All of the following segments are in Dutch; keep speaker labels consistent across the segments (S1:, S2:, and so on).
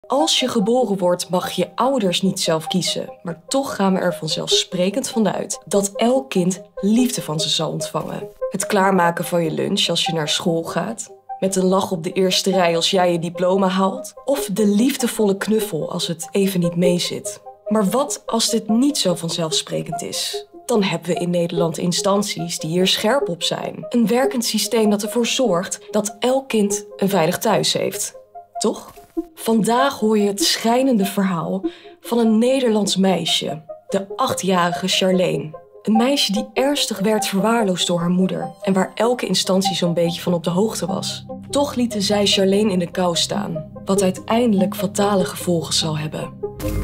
S1: Als je geboren wordt, mag je ouders niet zelf kiezen. Maar toch gaan we er vanzelfsprekend vanuit dat elk kind liefde van ze zal ontvangen. Het klaarmaken van je lunch als je naar school gaat. Met een lach op de eerste rij als jij je diploma haalt. Of de liefdevolle knuffel als het even niet meezit. Maar wat als dit niet zo vanzelfsprekend is? Dan hebben we in Nederland instanties die hier scherp op zijn. Een werkend systeem dat ervoor zorgt dat elk kind een veilig thuis heeft. Toch? Vandaag hoor je het schrijnende verhaal van een Nederlands meisje, de 8-jarige Charlene. Een meisje die ernstig werd verwaarloosd door haar moeder en waar elke instantie zo'n beetje van op de hoogte was. Toch lieten zij Charlene in de kou staan, wat uiteindelijk fatale gevolgen zal hebben.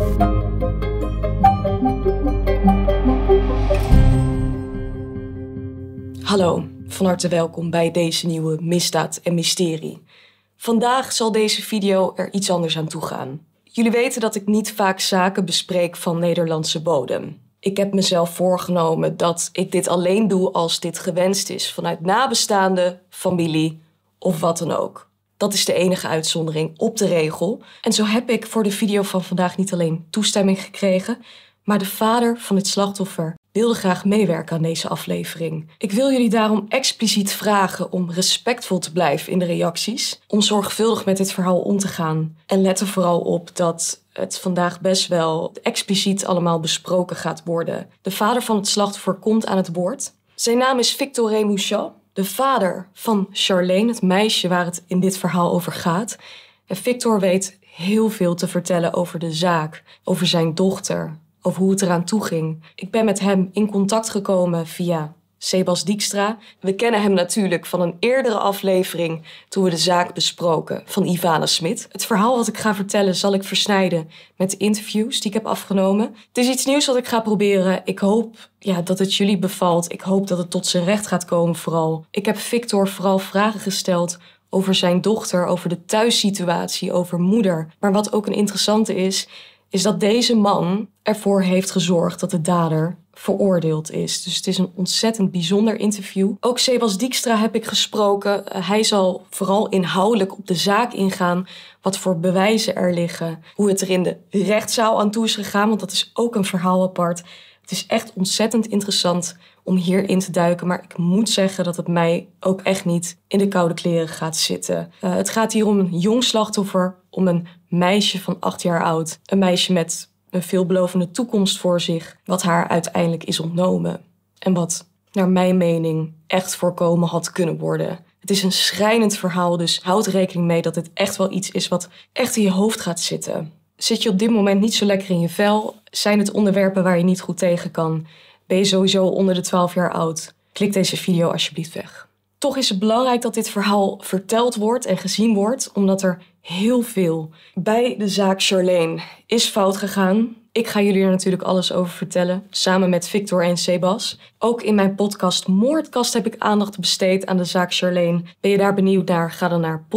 S1: Hallo, van harte welkom bij deze nieuwe Misdaad en Mysterie. Vandaag zal deze video er iets anders aan toe gaan. Jullie weten dat ik niet vaak zaken bespreek van Nederlandse bodem. Ik heb mezelf voorgenomen dat ik dit alleen doe als dit gewenst is vanuit nabestaanden, familie of wat dan ook. Dat is de enige uitzondering op de regel. En zo heb ik voor de video van vandaag niet alleen toestemming gekregen, maar de vader van het slachtoffer wilde graag meewerken aan deze aflevering. Ik wil jullie daarom expliciet vragen om respectvol te blijven in de reacties, om zorgvuldig met dit verhaal om te gaan. En let er vooral op dat het vandaag best wel expliciet allemaal besproken gaat worden. De vader van het slachtoffer komt aan het woord. Zijn naam is Victor Remouchat, de vader van Charlene, het meisje waar het in dit verhaal over gaat. En Victor weet heel veel te vertellen over de zaak, over zijn dochter, over hoe het eraan toe ging. Ik ben met hem in contact gekomen via Sebas Dijkstra. We kennen hem natuurlijk van een eerdere aflevering toen we de zaak besproken van Ivana Smit. Het verhaal wat ik ga vertellen zal ik versnijden met de interviews die ik heb afgenomen. Het is iets nieuws wat ik ga proberen. Ik hoop dat het jullie bevalt. Ik hoop dat het tot zijn recht gaat komen vooral. Ik heb Victor vooral vragen gesteld over zijn dochter, over de thuissituatie, over moeder. Maar wat ook een interessante is dat deze man ervoor heeft gezorgd dat de dader veroordeeld is. Dus het is een ontzettend bijzonder interview. Ook Sebas Dijkstra heb ik gesproken. Hij zal vooral inhoudelijk op de zaak ingaan, wat voor bewijzen er liggen, hoe het er in de rechtszaal aan toe is gegaan, want dat is ook een verhaal apart. Het is echt ontzettend interessant om hierin te duiken, maar ik moet zeggen dat het mij ook echt niet in de koude kleren gaat zitten. Het gaat hier om een jong slachtoffer, om een meisje van 8 jaar oud. Een meisje met een veelbelovende toekomst voor zich, wat haar uiteindelijk is ontnomen. En wat, naar mijn mening, echt voorkomen had kunnen worden. Het is een schrijnend verhaal, dus houd rekening mee dat het echt wel iets is wat echt in je hoofd gaat zitten. Zit je op dit moment niet zo lekker in je vel? Zijn het onderwerpen waar je niet goed tegen kan? Ben je sowieso onder de 12 jaar oud? Klik deze video alsjeblieft weg. Toch is het belangrijk dat dit verhaal verteld wordt en gezien wordt, omdat er heel veel bij de zaak Charlene is fout gegaan. Ik ga jullie er natuurlijk alles over vertellen, samen met Victor en Sebas. Ook in mijn podcast Moordkast heb ik aandacht besteed aan de zaak Charlene. Ben je daar benieuwd naar? Ga dan naar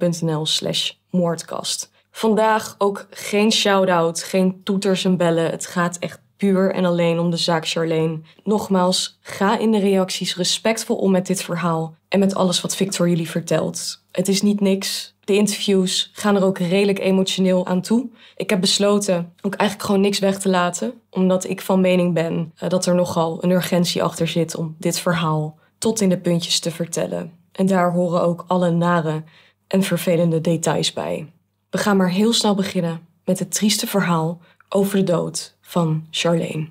S1: podimo.nl/moordkast. Vandaag ook geen shout-out, geen toeters en bellen. Het gaat echt puur en alleen om de zaak Charlene. Nogmaals, ga in de reacties respectvol om met dit verhaal en met alles wat Victor jullie vertelt. Het is niet niks. De interviews gaan er ook redelijk emotioneel aan toe. Ik heb besloten ook eigenlijk gewoon niks weg te laten, omdat ik van mening ben dat er nogal een urgentie achter zit om dit verhaal tot in de puntjes te vertellen. En daar horen ook alle nare en vervelende details bij. We gaan maar heel snel beginnen met het trieste verhaal over de dood van Charlene.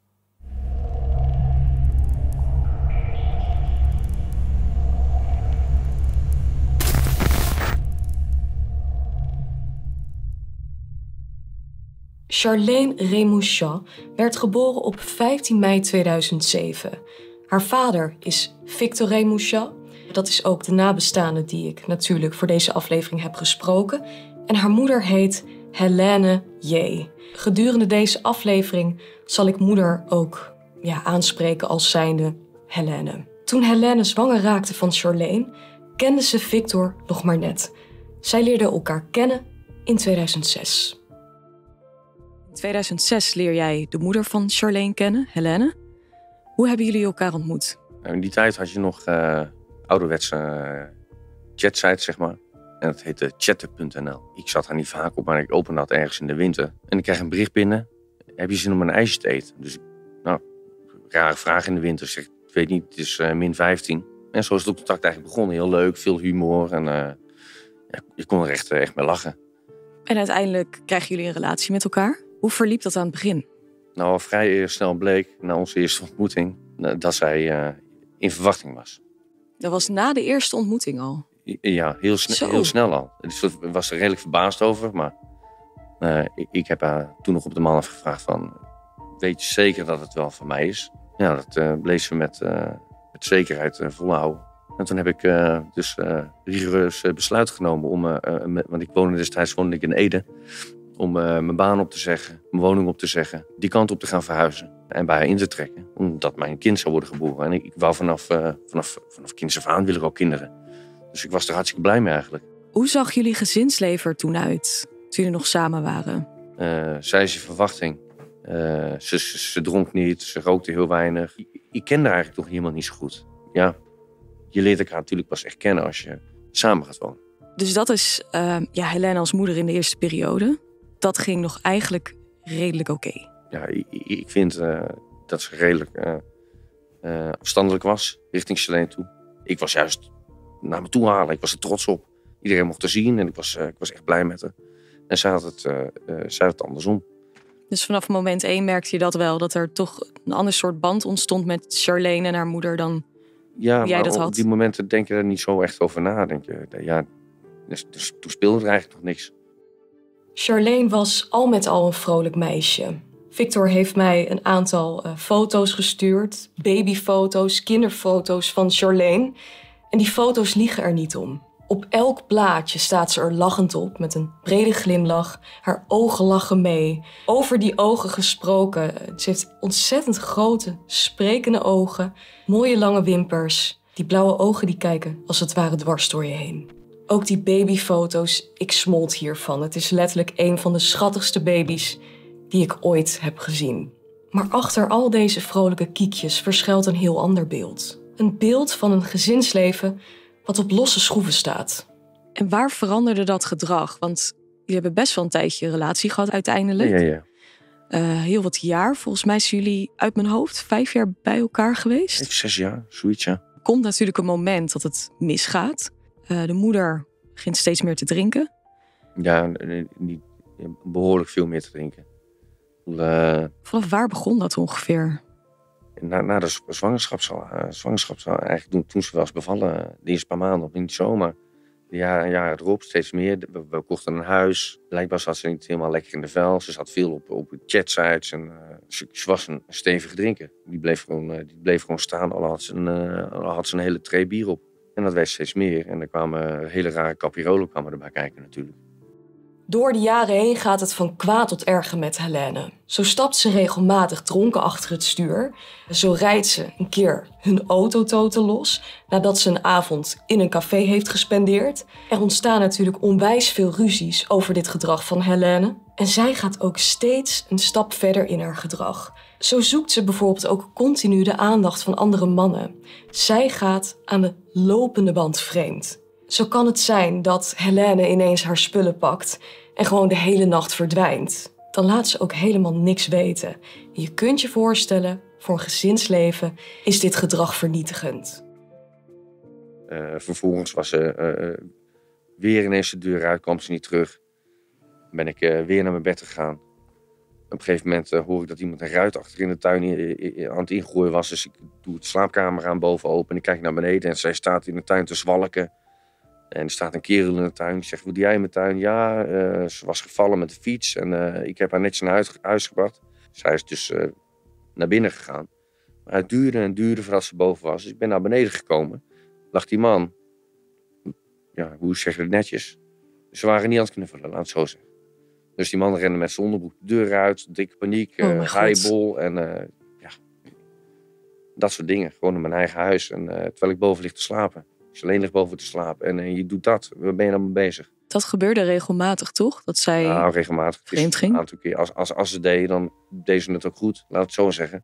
S1: Charlene Remouchat werd geboren op 15 mei 2007. Haar vader is Victor Remouchat. Dat is ook de nabestaande die ik natuurlijk voor deze aflevering heb gesproken. En haar moeder heet Helene J. Gedurende deze aflevering zal ik moeder ook aanspreken als zijnde Helene. Toen Helene zwanger raakte van Charlene, kende ze Victor nog maar net. Zij leerden elkaar kennen in 2006. In 2006 leer jij de moeder van Charlene kennen, Helene. Hoe hebben jullie elkaar ontmoet?
S2: In die tijd had je nog ouderwetse chatsites, zeg maar. En dat heette chatten.nl. Ik zat daar niet vaak op, maar ik opende dat ergens in de winter. En ik krijg een bericht binnen. Heb je zin om een ijsje te eten? Dus rare vraag in de winter. Ik zeg, ik weet niet, het is min 15. En zo is het contact eigenlijk begonnen. Heel leuk, veel humor. En je kon er echt mee lachen.
S1: En uiteindelijk krijgen jullie een relatie met elkaar. Hoe verliep dat aan het begin?
S2: Nou, al vrij snel bleek, na onze eerste ontmoeting, dat zij in verwachting was.
S1: Dat was na de eerste ontmoeting al?
S2: Ja, heel snel al. Dus ik was er redelijk verbaasd over. Maar ik heb haar toen nog op de man afgevraagd van... weet je zeker dat het wel van mij is? Ja, dat bleef ze met zekerheid volhouden. En toen heb ik rigoureus besluit genomen om... want ik woonde destijds in Ede... om mijn baan op te zeggen, mijn woning op te zeggen... die kant op te gaan verhuizen en bij haar in te trekken. Omdat mijn kind zou worden geboren. En ik wou vanaf kinds af aan wil ik ook kinderen. Dus ik was er hartstikke blij mee eigenlijk.
S1: Hoe zag jullie gezinsleven er toen uit, toen jullie nog samen waren?
S2: Zij is in verwachting. Ze dronk niet, ze rookte heel weinig. Ik kende haar eigenlijk toch helemaal niet zo goed. Ja, je leert elkaar natuurlijk pas echt kennen als je samen gaat wonen.
S1: Dus dat is Helene als moeder in de eerste periode. Dat ging nog eigenlijk redelijk oké.
S2: Ja, ik vind dat ze redelijk afstandelijk was richting Charlene toe. Ik was juist naar me toe halen. Ik was er trots op. Iedereen mocht haar zien en ik was echt blij met haar. En zij had het andersom.
S1: Dus vanaf moment 1 merkte je dat wel, dat er toch een ander soort band ontstond met Charlene en haar moeder dan jij dat had?
S2: Op die momenten denk je er niet zo echt over na. Dus toen speelde er eigenlijk nog niks.
S1: Charlene was al met al een vrolijk meisje. Victor heeft mij een aantal foto's gestuurd. Babyfoto's, kinderfoto's van Charlene. En die foto's liegen er niet om. Op elk plaatje staat ze er lachend op met een brede glimlach. Haar ogen lachen mee. Over die ogen gesproken. Ze heeft ontzettend grote, sprekende ogen. Mooie lange wimpers. Die blauwe ogen die kijken als het ware dwars door je heen. Ook die babyfoto's, ik smolt hiervan. Het is letterlijk een van de schattigste baby's die ik ooit heb gezien. Maar achter al deze vrolijke kiekjes verschuilt een heel ander beeld. Een beeld van een gezinsleven wat op losse schroeven staat. En waar veranderde dat gedrag? Want jullie hebben best wel een tijdje een relatie gehad uiteindelijk.
S2: Ja.
S1: Heel wat jaar. Volgens mij zijn jullie uit mijn hoofd 5 jaar bij elkaar geweest.
S2: 6 jaar, zoiets ja.
S1: Er komt natuurlijk een moment dat het misgaat. De moeder begint steeds meer te drinken.
S2: Ja, niet behoorlijk veel meer te drinken.
S1: Vanaf waar begon dat ongeveer?
S2: Na de zwangerschap eigenlijk toen ze was bevallen, de eerste paar maanden, of niet zo, maar ja, erop steeds meer. We kochten een huis. Blijkbaar zat ze niet helemaal lekker in de vel. Ze zat veel op chatsites en ze was een stevige drinker. Die bleef gewoon staan, al had ze een hele tray bier op. En dat werd steeds meer. En er kwamen hele rare capirolen erbij kijken natuurlijk.
S1: Door de jaren heen gaat het van kwaad tot erger met Helene. Zo stapt ze regelmatig dronken achter het stuur. Zo rijdt ze een keer hun autototen los nadat ze een avond in een café heeft gespendeerd. Er ontstaan natuurlijk onwijs veel ruzies over dit gedrag van Helene. En zij gaat ook steeds een stap verder in haar gedrag. Zo zoekt ze bijvoorbeeld ook continu de aandacht van andere mannen. Zij gaat aan de lopende band vreemd. Zo kan het zijn dat Helene ineens haar spullen pakt en gewoon de hele nacht verdwijnt. Dan laat ze ook helemaal niks weten. En je kunt je voorstellen, voor een gezinsleven is dit gedrag vernietigend.
S2: Vervolgens was ze weer ineens de deur uit, kwam ze niet terug. Ben ik weer naar mijn bed gegaan. Op een gegeven moment hoor ik dat iemand een ruit achter in de tuin aan het ingooien was. Dus ik doe de slaapkamer aan boven open en ik kijk naar beneden en zij staat in de tuin te zwalken. En er staat een kerel in de tuin. Ik zeg, wat doe jij in mijn tuin? Ja, ze was gevallen met de fiets en ik heb haar netjes naar huis gebracht. Zij is dus naar binnen gegaan. Maar het duurde en duurde voordat ze boven was. Dus ik ben naar beneden gekomen. Lag die man, ja, hoe zeg je het netjes? Ze waren niet aan het knuffelen, laat het zo zeggen. Dus die man rende met zijn onderbroek de deur uit, dikke paniek, haaibol en dat soort dingen. Gewoon in mijn eigen huis. En terwijl ik boven lig te slapen. Alleen ligt boven te slapen en je doet dat. Waar ben je dan mee bezig?
S1: Dat gebeurde regelmatig, toch? Dat zij
S2: regelmatig.
S1: Vreemd ging?
S2: Een aantal keer. Als ze deed, dan deed ze het ook goed. Laat het zo zeggen.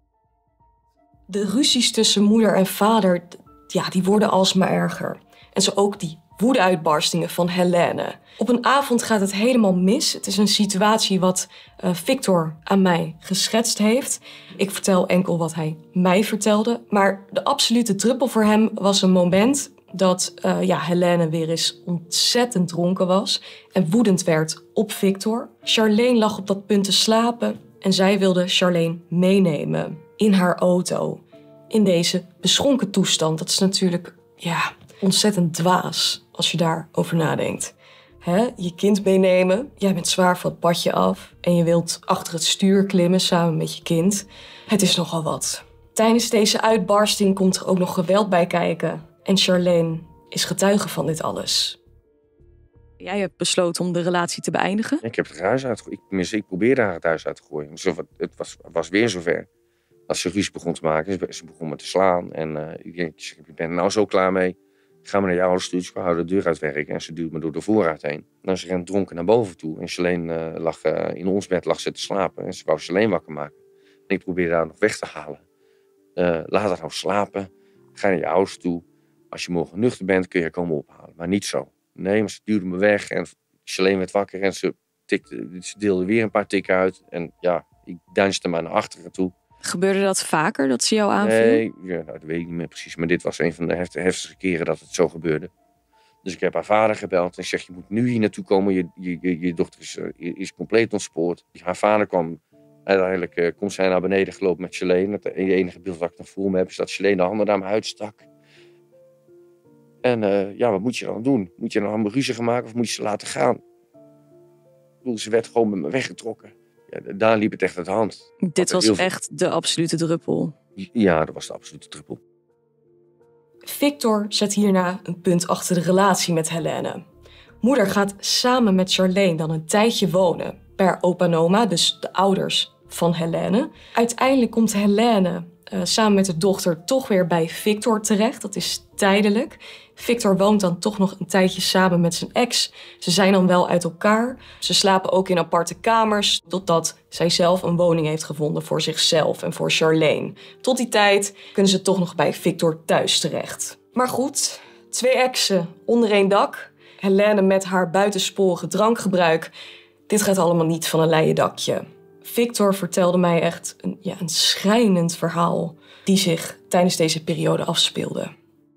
S1: De ruzies tussen moeder en vader, ja, die worden alsmaar erger. En zo ook die woedeuitbarstingen van Helene. Op een avond gaat het helemaal mis. Het is een situatie wat Victor aan mij geschetst heeft. Ik vertel enkel wat hij mij vertelde. Maar de absolute druppel voor hem was een moment dat Helene weer eens ontzettend dronken was en woedend werd op Victor. Charlene lag op dat punt te slapen en zij wilde Charlene meenemen in haar auto. In deze beschonken toestand. Dat is natuurlijk ontzettend dwaas als je daarover nadenkt. Je kind meenemen, jij bent zwaar van het padje af en je wilt achter het stuur klimmen samen met je kind. Het is nogal wat. Tijdens deze uitbarsting komt er ook nog geweld bij kijken. En Charlene is getuige van dit alles. Jij hebt besloten om de relatie te beëindigen?
S2: Ik heb het huis uitgegooid. Ik probeerde haar het huis uit te gooien. Het was weer zover. Als ze ruzie begon te maken, ze begon me te slaan. En ik denk, ik ben er nou zo klaar mee. Ik ga maar naar jouw ouders toe, ik hou de deur uitwerken. En ze duwt me door de voorruit heen. Nou, ze rent dronken naar boven toe. En Charlene lag in ons bed te slapen. En ze wou Charlene wakker maken. En ik probeerde haar nog weg te halen. Laat haar nou slapen. Ga naar je ouders toe. Als je morgen nuchter bent, kun je haar komen ophalen. Maar niet zo. Nee, maar ze duwde me weg. En Charlene werd wakker. En ze deelde weer een paar tikken uit. En ja, ik danste maar naar achteren toe.
S1: Gebeurde dat vaker, dat ze jou aanviel?
S2: Nee, dat weet ik niet meer precies. Maar dit was een van de heftigste keren dat het zo gebeurde. Dus ik heb haar vader gebeld en ik zeg, je moet nu hier naartoe komen. Je dochter is compleet ontspoord. Haar vader kwam, uiteindelijk komt zij naar beneden gelopen met Charlene. Het enige beeld dat ik nog voor me heb is dat Charlene de handen naar me uitstak. En wat moet je dan doen? Moet je dan een ruzie gaan maken of moet je ze laten gaan? Ze werd gewoon met me weggetrokken. Ja, daar liep het echt uit de hand.
S1: Dit was echt de absolute druppel.
S2: Ja, dat was de absolute druppel.
S1: Victor zet hierna een punt achter de relatie met Helene. Moeder gaat samen met Charlene dan een tijdje wonen bij haar opa en oma, dus de ouders van Helene. Uiteindelijk komt Helene samen met de dochter toch weer bij Victor terecht. Dat is tijdelijk. Victor woont dan toch nog een tijdje samen met zijn ex. Ze zijn dan wel uit elkaar. Ze slapen ook in aparte kamers, totdat zij zelf een woning heeft gevonden voor zichzelf en voor Charlene. Tot die tijd kunnen ze toch nog bij Victor thuis terecht. Maar goed, 2 exen onder één dak. Helene met haar buitensporige drankgebruik. Dit gaat allemaal niet van een leien dakje. Victor vertelde mij echt een schrijnend verhaal die zich tijdens deze periode afspeelde.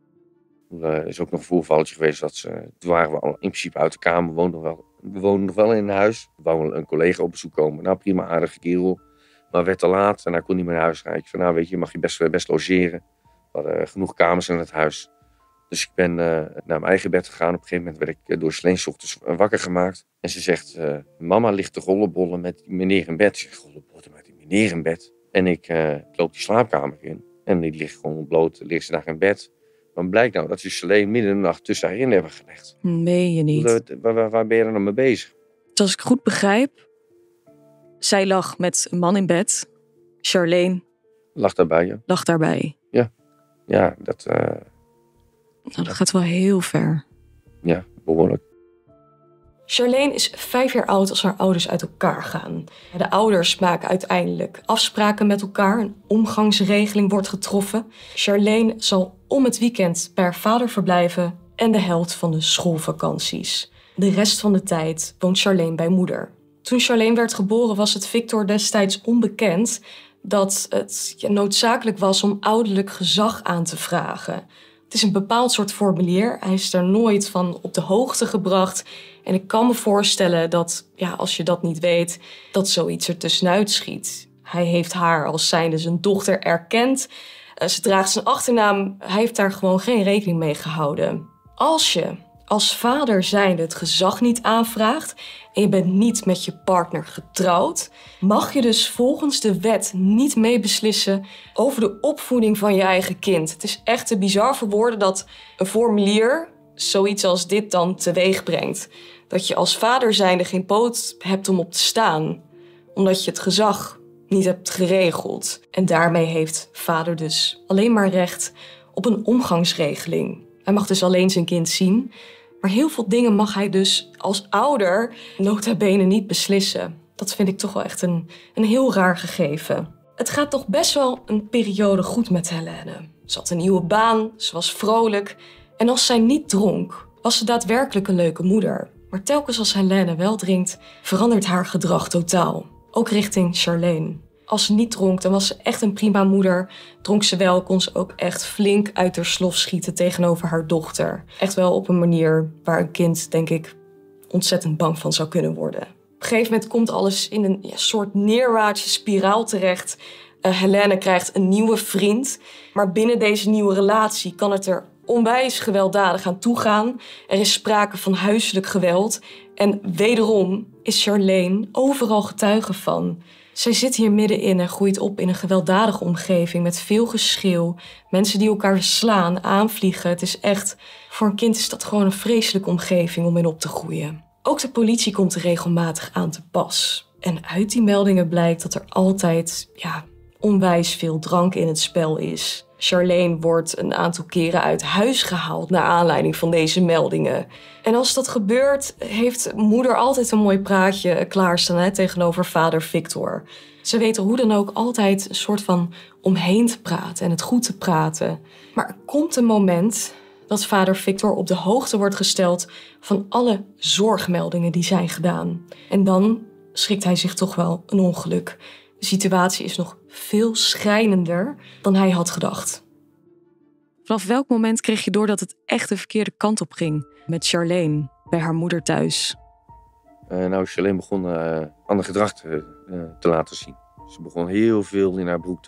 S2: Er is ook nog een voorvalletje geweest dat toen waren we al in principe uit de kamer. We woonden nog wel in huis. We wouden een collega op bezoek komen. Nou, prima, aardige kerel. Maar werd te laat en hij kon niet meer naar huis gaan. Ik zei, nou weet je, mag je best logeren. We hadden genoeg kamers in het huis. Dus ik ben naar mijn eigen bed gegaan. Op een gegeven moment werd ik door Charlene 's ochtends wakker gemaakt. En ze zegt, mama ligt te rollenbollen met meneer in bed. Ik zeg, rollenbollen met die meneer in bed? En ik loop die slaapkamer in. En die ligt gewoon bloot, ligt ze daar in bed. Maar blijkt nou dat ze Charlene midden in de nacht tussen haar in hebben gelegd.
S1: Meen je niet?
S2: Waar ben je dan mee bezig?
S1: Dus als ik goed begrijp, zij lag met een man in bed. Charlene
S2: lag daarbij, ja.
S1: Lag daarbij.
S2: Ja, dat...
S1: dat gaat wel heel ver.
S2: Ja, behoorlijk.
S1: Charlene is 5 jaar oud als haar ouders uit elkaar gaan. De ouders maken uiteindelijk afspraken met elkaar. Een omgangsregeling wordt getroffen. Charlene zal om het weekend bij haar vader verblijven en de helft van de schoolvakanties. De rest van de tijd woont Charlene bij moeder. Toen Charlene werd geboren was het Victor destijds onbekend dat het noodzakelijk was om ouderlijk gezag aan te vragen. Het is een bepaald soort formulier. Hij is er nooit van op de hoogte gebracht. En ik kan me voorstellen dat, als je dat niet weet, dat zoiets er tussenuit schiet. Hij heeft haar als zijnde zijn dochter erkend. Ze draagt zijn achternaam. Hij heeft daar gewoon geen rekening mee gehouden. Als je als vader zijnde het gezag niet aanvraagt en je bent niet met je partner getrouwd, mag je dus volgens de wet niet meebeslissen over de opvoeding van je eigen kind. Het is echt te bizar voor woorden dat een formulier zoiets als dit dan teweeg brengt. Dat je als vader zijnde geen poot hebt om op te staan, omdat je het gezag niet hebt geregeld. En daarmee heeft vader dus alleen maar recht op een omgangsregeling. Hij mag dus alleen zijn kind zien, maar heel veel dingen mag hij dus als ouder nota bene niet beslissen. Dat vind ik toch wel echt een heel raar gegeven. Het gaat toch best wel een periode goed met Helene. Ze had een nieuwe baan, ze was vrolijk. En als zij niet dronk, was ze daadwerkelijk een leuke moeder. Maar telkens als Helene wel drinkt, verandert haar gedrag totaal. Ook richting Charlene. Als ze niet dronk, dan was ze echt een prima moeder. Dronk ze wel, kon ze ook echt flink uit haar slof schieten tegenover haar dochter. Echt wel op een manier waar een kind, denk ik, ontzettend bang van zou kunnen worden. Op een gegeven moment komt alles in een soort neerwaartse spiraal terecht. Helene krijgt een nieuwe vriend. Maar binnen deze nieuwe relatie kan het er onwijs gewelddadig aan toegaan. Er is sprake van huiselijk geweld. En wederom is Charlene overal getuige van. Zij zit hier middenin en groeit op in een gewelddadige omgeving met veel geschreeuw. Mensen die elkaar slaan, aanvliegen. Het is echt, voor een kind is dat gewoon een vreselijke omgeving om in op te groeien. Ook de politie komt er regelmatig aan te pas. En uit die meldingen blijkt dat er altijd, onwijs veel drank in het spel is. Charlene wordt een aantal keren uit huis gehaald naar aanleiding van deze meldingen. En als dat gebeurt, heeft moeder altijd een mooi praatje klaarstaan tegenover vader Victor. Ze weet er hoe dan ook altijd een soort van omheen te praten en het goed te praten. Maar er komt een moment dat vader Victor op de hoogte wordt gesteld van alle zorgmeldingen die zijn gedaan. En dan schrikt hij zich toch wel een ongeluk. De situatie is nog veel schrijnender dan hij had gedacht. Vanaf welk moment kreeg je door dat het echt de verkeerde kant op ging met Charlene bij haar moeder thuis?
S2: Charlene begon ander gedrag te laten zien. Ze begon heel veel in haar broek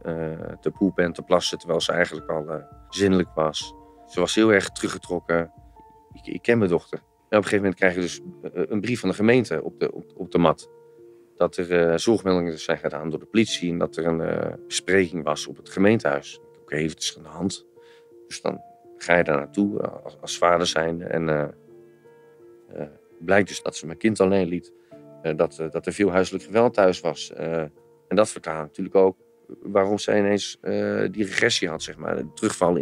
S2: te poepen en te plassen, terwijl ze eigenlijk al zinnelijk was. Ze was heel erg teruggetrokken. Ik ken mijn dochter. En op een gegeven moment krijg je dus een brief van de gemeente op de mat. Dat er zorgmeldingen zijn gedaan door de politie en dat er een bespreking was op het gemeentehuis. Oké, het is aan de hand. Dus dan ga je daar naartoe als vader zijn. En blijkt dus dat ze mijn kind alleen liet. Dat er veel huiselijk geweld thuis was. En dat verklaart natuurlijk ook waarom zij ineens die regressie had, zeg maar. Het terugvallen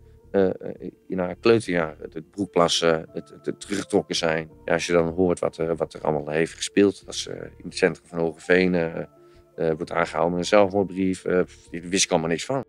S2: in haar kleuterjaar. Het broekplassen, het teruggetrokken zijn. Ja, als je dan hoort wat er allemaal heeft gespeeld. Dat ze in het centrum van Hoogeveen wordt aangehouden met een zelfmoordbrief. Daar wist ik allemaal niks van.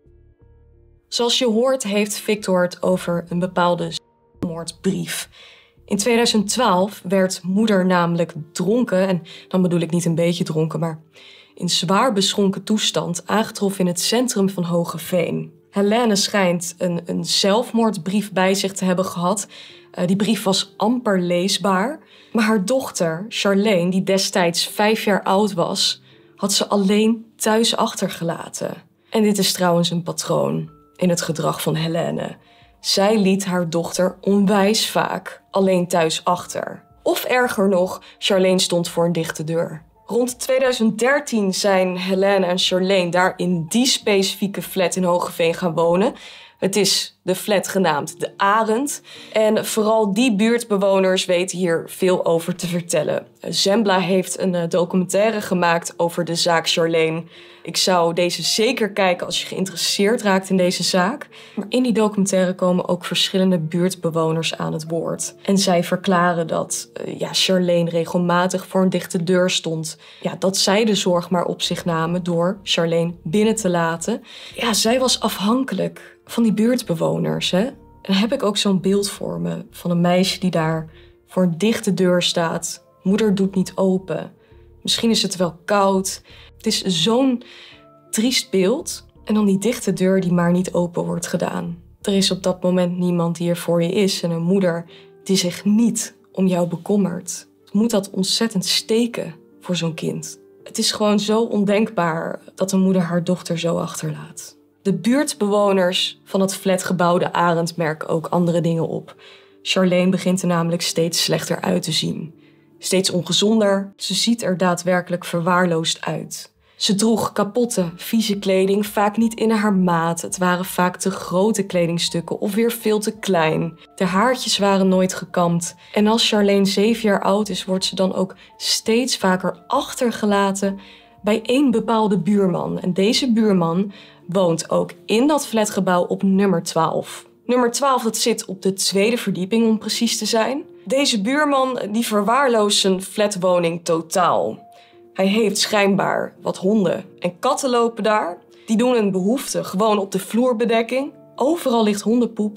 S1: Zoals je hoort heeft Victor het over een bepaalde zelfmoordbrief. In 2012 werd moeder namelijk dronken. En dan bedoel ik niet een beetje dronken, maar in zwaar beschonken toestand aangetroffen in het centrum van Hoogeveen. Helene schijnt een zelfmoordbrief bij zich te hebben gehad. Die brief was amper leesbaar. Maar haar dochter, Charlene, die destijds 5 jaar oud was, had ze alleen thuis achtergelaten. En dit is trouwens een patroon in het gedrag van Helene. Zij liet haar dochter onwijs vaak alleen thuis achter. Of erger nog, Charlene stond voor een dichte deur. Rond 2013 zijn Helene en Charlene daar in die specifieke flat in Hoogeveen gaan wonen. Het is de flat genaamd De Arend. En vooral die buurtbewoners weten hier veel over te vertellen. Zembla heeft een documentaire gemaakt over de zaak Charlene. Ik zou deze zeker kijken als je geïnteresseerd raakt in deze zaak. Maar in die documentaire komen ook verschillende buurtbewoners aan het woord. En zij verklaren dat Charlene regelmatig voor een dichte deur stond. Ja, dat zij de zorg maar op zich namen door Charlene binnen te laten. Ja, zij was afhankelijk van die buurtbewoners. Hè? En dan heb ik ook zo'n beeld voor me van een meisje die daar voor een dichte deur staat. Moeder doet niet open. Misschien is het wel koud. Het is zo'n triest beeld. En dan die dichte deur die maar niet open wordt gedaan. Er is op dat moment niemand die er voor je is. En een moeder die zich niet om jou bekommert. Moet dat ontzettend steken voor zo'n kind. Het is gewoon zo ondenkbaar dat een moeder haar dochter zo achterlaat. De buurtbewoners van het flatgebouw De Arend merken ook andere dingen op. Charlene begint er namelijk steeds slechter uit te zien. Steeds ongezonder, ze ziet er daadwerkelijk verwaarloosd uit. Ze droeg kapotte, vieze kleding, vaak niet in haar maat. Het waren vaak te grote kledingstukken of weer veel te klein. De haartjes waren nooit gekamd. En als Charlene 7 jaar oud is, wordt ze dan ook steeds vaker achtergelaten bij één bepaalde buurman. En deze buurman woont ook in dat flatgebouw op nummer 12. Nummer 12, dat zit op de 2e verdieping om precies te zijn. Deze buurman die verwaarloost zijn flatwoning totaal. Hij heeft schijnbaar wat honden en katten lopen daar. Die doen een behoefte gewoon op de vloerbedekking. Overal ligt hondenpoep,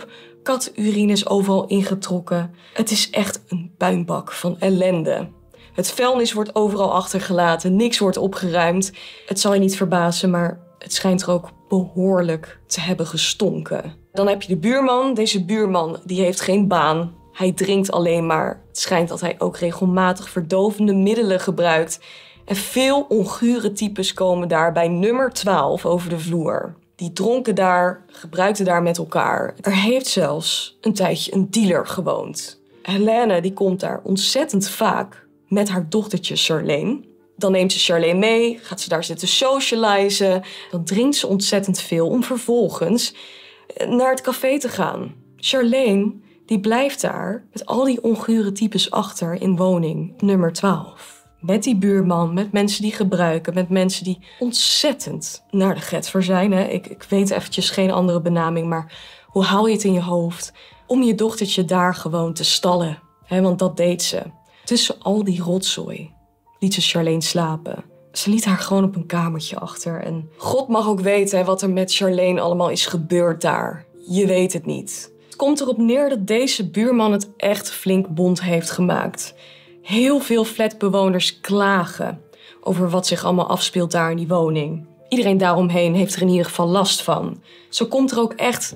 S1: Katurine is overal ingetrokken. Het is echt een puinbak van ellende. Het vuilnis wordt overal achtergelaten, niks wordt opgeruimd. Het zal je niet verbazen, maar het schijnt er ook behoorlijk te hebben gestonken. Dan heb je de buurman. Deze buurman die heeft geen baan. Hij drinkt alleen maar. Het schijnt dat hij ook regelmatig verdovende middelen gebruikt. En veel ongure types komen daar bij nummer 12 over de vloer. Die dronken daar, gebruikten daar met elkaar. Er heeft zelfs een tijdje een dealer gewoond. Helene die komt daar ontzettend vaak met haar dochtertje Charlene. Dan neemt ze Charlene mee, gaat ze daar zitten socializen. Dan drinkt ze ontzettend veel om vervolgens naar het café te gaan. Charlene die blijft daar met al die ongure types achter in woning nummer 12. Met die buurman, met mensen die gebruiken, met mensen die ontzettend naar de getver zijn. Hè? Ik weet eventjes geen andere benaming, maar hoe haal je het in je hoofd om je dochtertje daar gewoon te stallen? Hè? Want dat deed ze. Tussen al die rotzooi liet ze Charlene slapen. Ze liet haar gewoon op een kamertje achter. En God mag ook weten wat er met Charlene allemaal is gebeurd daar. Je weet het niet. Het komt erop neer dat deze buurman het echt flink bont heeft gemaakt. Heel veel flatbewoners klagen over wat zich allemaal afspeelt daar in die woning. Iedereen daaromheen heeft er in ieder geval last van. Zo komt er ook echt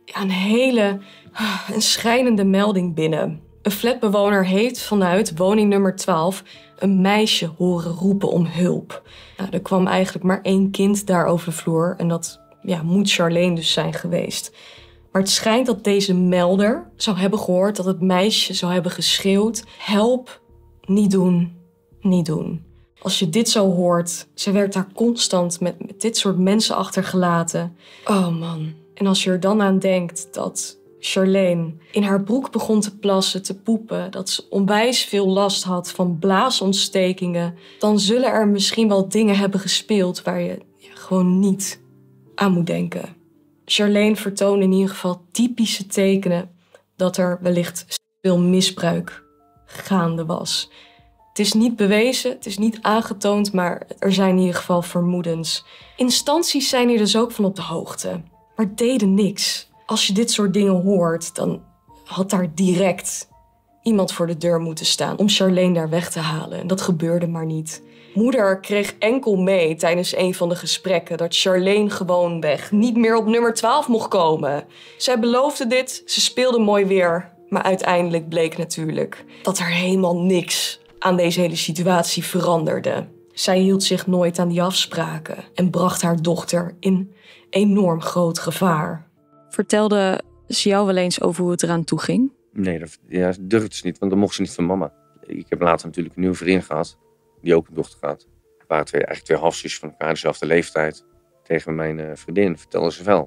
S1: een schrijnende melding binnen. Een flatbewoner heeft vanuit woning nummer 12 een meisje horen roepen om hulp. Nou, er kwam eigenlijk maar 1 kind daar over de vloer en dat moet Charlene dus zijn geweest. Maar het schijnt dat deze melder zou hebben gehoord dat het meisje zou hebben geschreeuwd: help, niet doen, niet doen. Als je dit zo hoort, ze werd daar constant met dit soort mensen achtergelaten. Oh man. En als je er dan aan denkt dat Charlene in haar broek begon te plassen, te poepen, dat ze onwijs veel last had van blaasontstekingen, dan zullen er misschien wel dingen hebben gespeeld waar je gewoon niet aan moet denken. Charlene vertoonde in ieder geval typische tekenen dat er wellicht veel misbruik gaande was. Het is niet bewezen, het is niet aangetoond, maar er zijn in ieder geval vermoedens. Instanties zijn hier dus ook van op de hoogte, maar deden niks. Als je dit soort dingen hoort, dan had daar direct iemand voor de deur moeten staan om Charlene daar weg te halen. En dat gebeurde maar niet. Moeder kreeg enkel mee tijdens een van de gesprekken dat Charlene gewoonweg niet meer op nummer 12 mocht komen. Zij beloofde dit, ze speelde mooi weer, maar uiteindelijk bleek natuurlijk dat er helemaal niks aan deze hele situatie veranderde. Zij hield zich nooit aan die afspraken en bracht haar dochter in enorm groot gevaar.
S3: Vertelde ze jou wel eens over hoe het eraan toe ging?
S2: Nee, dat durfde ze niet, want dan mocht ze niet van mama. Ik heb later natuurlijk een nieuwe vriendin gehad, die ook een dochter had. Het waren eigenlijk twee halfzusjes van elkaar, dezelfde leeftijd. Tegen mijn vriendin vertelde ze wel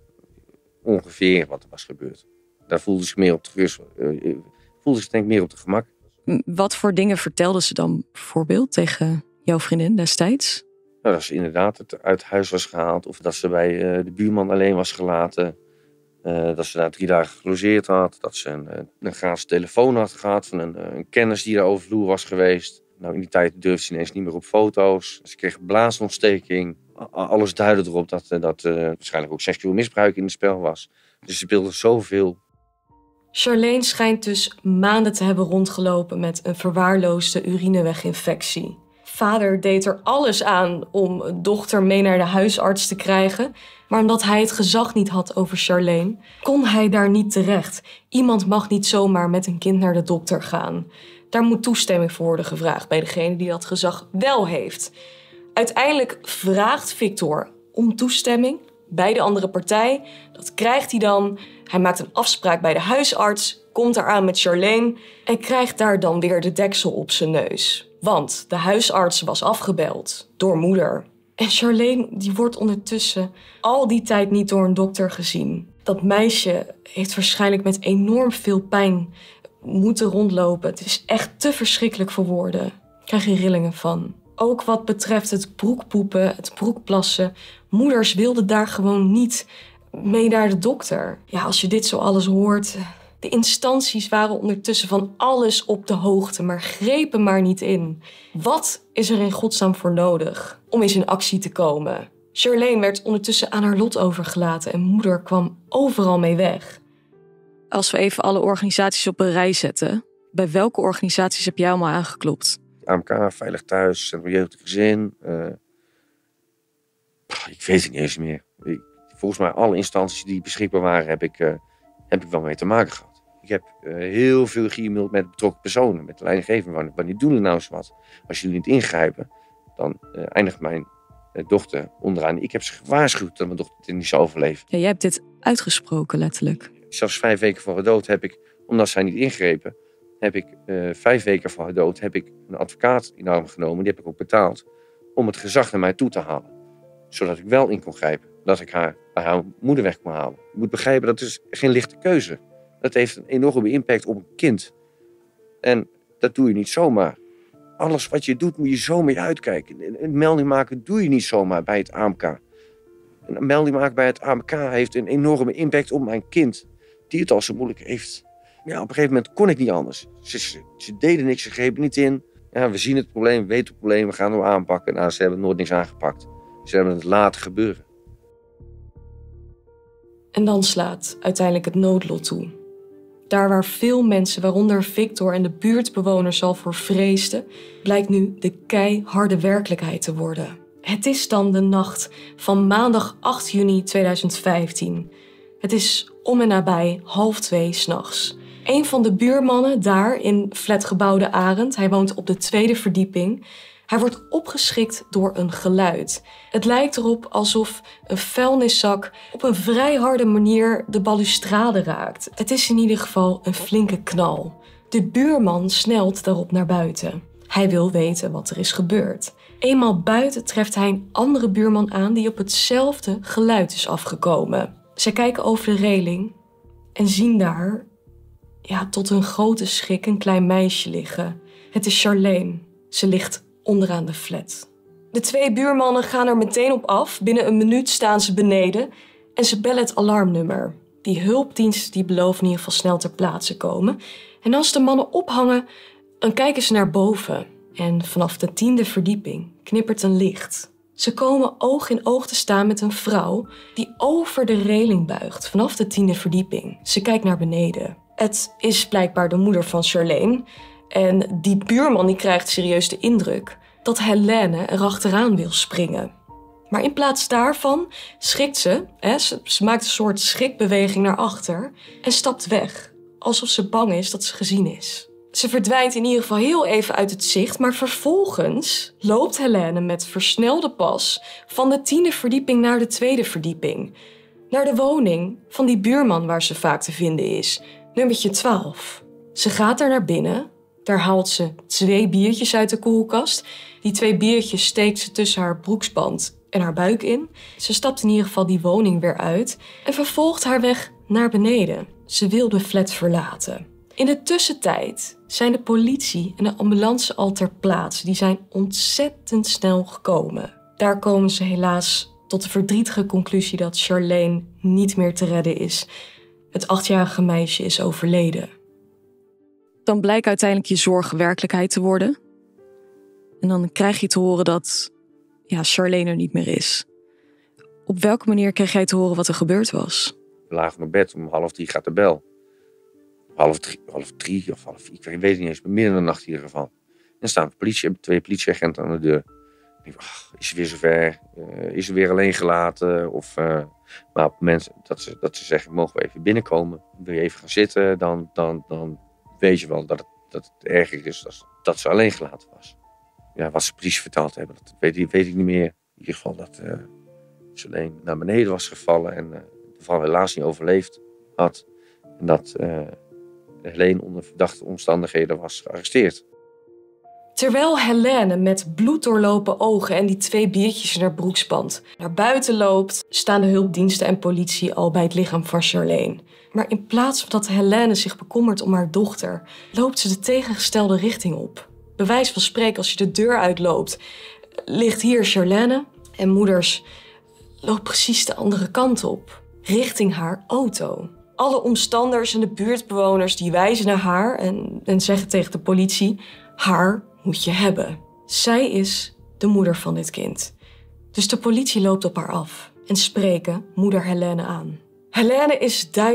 S2: ongeveer wat er was gebeurd. Daar voelde ze meer op de rust, voelde ze denk ik meer op de gemak.
S3: Wat voor dingen vertelde ze dan bijvoorbeeld tegen jouw vriendin destijds?
S2: Nou, dat ze inderdaad uit huis was gehaald of dat ze bij de buurman alleen was gelaten. Dat ze daar 3 dagen gelogeerd had. Dat ze een gratis telefoon had gehad van een kennis die daar over de vloer was geweest. Nou, in die tijd durfde ze ineens niet meer op foto's. Ze kreeg blaasontsteking. Alles duidde erop dat waarschijnlijk ook seksueel misbruik in het spel was. Dus ze speelde zoveel.
S1: Charlene schijnt dus maanden te hebben rondgelopen met een verwaarloosde urineweginfectie. Vader deed er alles aan om dochter mee naar de huisarts te krijgen. Maar omdat hij het gezag niet had over Charlene, kon hij daar niet terecht. Iemand mag niet zomaar met een kind naar de dokter gaan. Daar moet toestemming voor worden gevraagd bij degene die dat gezag wel heeft. Uiteindelijk vraagt Victor om toestemming bij de andere partij. Dat krijgt hij dan. Hij maakt een afspraak bij de huisarts, komt eraan met Charlene en krijgt daar dan weer de deksel op zijn neus. Want de huisarts was afgebeld door moeder. En Charlene die wordt ondertussen al die tijd niet door een dokter gezien. Dat meisje heeft waarschijnlijk met enorm veel pijn moeten rondlopen. Het is echt te verschrikkelijk voor woorden. Ik krijg hier rillingen van. Ook wat betreft het broekpoepen, het broekplassen. Moeders wilden daar gewoon niet mee naar de dokter. Ja, als je dit zo alles hoort. De instanties waren ondertussen van alles op de hoogte, maar grepen maar niet in. Wat is er in godsnaam voor nodig om eens in actie te komen? Charlene werd ondertussen aan haar lot overgelaten en moeder kwam overal mee weg.
S3: Als we even alle organisaties op een rij zetten, bij welke organisaties heb jij allemaal aangeklopt?
S2: AMK, Veilig Thuis, Centrum Jeugdig Gezin. Ik weet het niet eens meer. Volgens mij alle instanties die beschikbaar waren, heb ik wel mee te maken gehad. Ik heb heel veel ge-mailed met betrokken personen, met de leidinggevende. Wanneer doen we nou eens wat? Als jullie niet ingrijpen, dan eindigt mijn dochter onderaan. Ik heb ze gewaarschuwd dat mijn dochter dit niet zou overleven.
S3: Ja, jij hebt dit uitgesproken, letterlijk.
S2: Zelfs 5 weken voor haar dood heb ik, omdat zij niet ingrepen, heb ik 5 weken voor haar dood heb ik een advocaat in arm genomen. Die heb ik ook betaald om het gezag naar mij toe te halen. Zodat ik wel in kon grijpen. Dat ik haar bij haar moeder weg kon halen. Je moet begrijpen, dat is geen lichte keuze. Dat heeft een enorme impact op een kind. En dat doe je niet zomaar. Alles wat je doet, moet je zo mee uitkijken. Een melding maken doe je niet zomaar bij het AMK. Een melding maken bij het AMK heeft een enorme impact op mijn kind. Die het al zo moeilijk heeft. Ja, op een gegeven moment kon ik niet anders. Ze deden niks, ze grepen niet in. Ja, we zien het probleem, we weten het probleem, we gaan het aanpakken. Nou, ze hebben nooit niks aangepakt. Ze hebben het laten gebeuren.
S1: En dan slaat uiteindelijk het noodlot toe. Daar waar veel mensen, waaronder Victor en de buurtbewoners al voor vreesden, blijkt nu de keiharde werkelijkheid te worden. Het is dan de nacht van maandag 8 juni 2015. Het is om en nabij 1:30 s'nachts. Een van de buurmannen daar in flatgebouw De Arend, hij woont op de 2e verdieping, hij wordt opgeschrikt door een geluid. Het lijkt erop alsof een vuilniszak op een vrij harde manier de balustrade raakt. Het is in ieder geval een flinke knal. De buurman snelt daarop naar buiten. Hij wil weten wat er is gebeurd. Eenmaal buiten treft hij een andere buurman aan die op hetzelfde geluid is afgekomen. Zij kijken over de reling en zien daar, tot hun grote schrik, een klein meisje liggen. Het is Charlene. Ze ligt onderaan de flat. De 2 buurmannen gaan er meteen op af. Binnen een minuut staan ze beneden en ze bellen het alarmnummer. Die hulpdienst die belooft in ieder geval snel ter plaatse komen. En als de mannen ophangen, dan kijken ze naar boven. En vanaf de 10e verdieping knippert een licht. Ze komen oog in oog te staan met een vrouw die over de reling buigt vanaf de 10e verdieping. Ze kijkt naar beneden. Het is blijkbaar de moeder van Charlene. En die buurman die krijgt serieus de indruk dat Helene erachteraan wil springen. Maar in plaats daarvan schrikt ze. Ze maakt een soort schrikbeweging naar achter en stapt weg. Alsof ze bang is dat ze gezien is. Ze verdwijnt in ieder geval heel even uit het zicht, maar vervolgens loopt Helene met versnelde pas van de 10e verdieping naar de 2e verdieping. Naar de woning van die buurman waar ze vaak te vinden is, nummertje 12. Ze gaat daar naar binnen. Daar haalt ze 2 biertjes uit de koelkast. Die 2 biertjes steekt ze tussen haar broeksband en haar buik in. Ze stapt in ieder geval die woning weer uit en vervolgt haar weg naar beneden. Ze wil de flat verlaten. In de tussentijd zijn de politie en de ambulance al ter plaatse. Die zijn ontzettend snel gekomen. Daar komen ze helaas tot de verdrietige conclusie dat Charlene niet meer te redden is. Het 8-jarige meisje is overleden.
S3: Dan blijkt uiteindelijk je zorg werkelijkheid te worden. En dan krijg je te horen dat Charlene er niet meer is. Op welke manier kreeg jij te horen wat er gebeurd was?
S2: We lagen op bed, om 2:30 gaat de bel. 2:30 of 3:30, ik weet het niet eens, midden in de nacht in ieder geval. En dan staan de politie, 2 politieagenten aan de deur. Ik denk, is het weer zover? Is ze weer alleen gelaten? Maar op het moment dat ze zeggen, mogen we even binnenkomen? Wil je even gaan zitten? Dan weet je wel dat het erger is dat ze alleen gelaten was. Ja, wat ze precies verteld hebben, dat weet ik niet meer. In ieder geval dat ze alleen naar beneden was gevallen en de vrouw helaas niet overleefd had. En dat Helene onder verdachte omstandigheden was gearresteerd.
S1: Terwijl Helene met bloeddoorlopen ogen en die 2 biertjes in haar broeksband naar buiten loopt, staan de hulpdiensten en politie al bij het lichaam van Charlene. Maar in plaats van dat Helene zich bekommert om haar dochter, loopt ze de tegengestelde richting op. Bij wijze van spreken, als je de deur uitloopt, ligt hier Charlene en moeders loopt precies de andere kant op, richting haar auto. Alle omstanders en de buurtbewoners die wijzen naar haar en zeggen tegen de politie, haar moet je hebben. Zij is de moeder van dit kind. Dus de politie loopt op haar af en spreken moeder Helene aan. Helene is duidelijk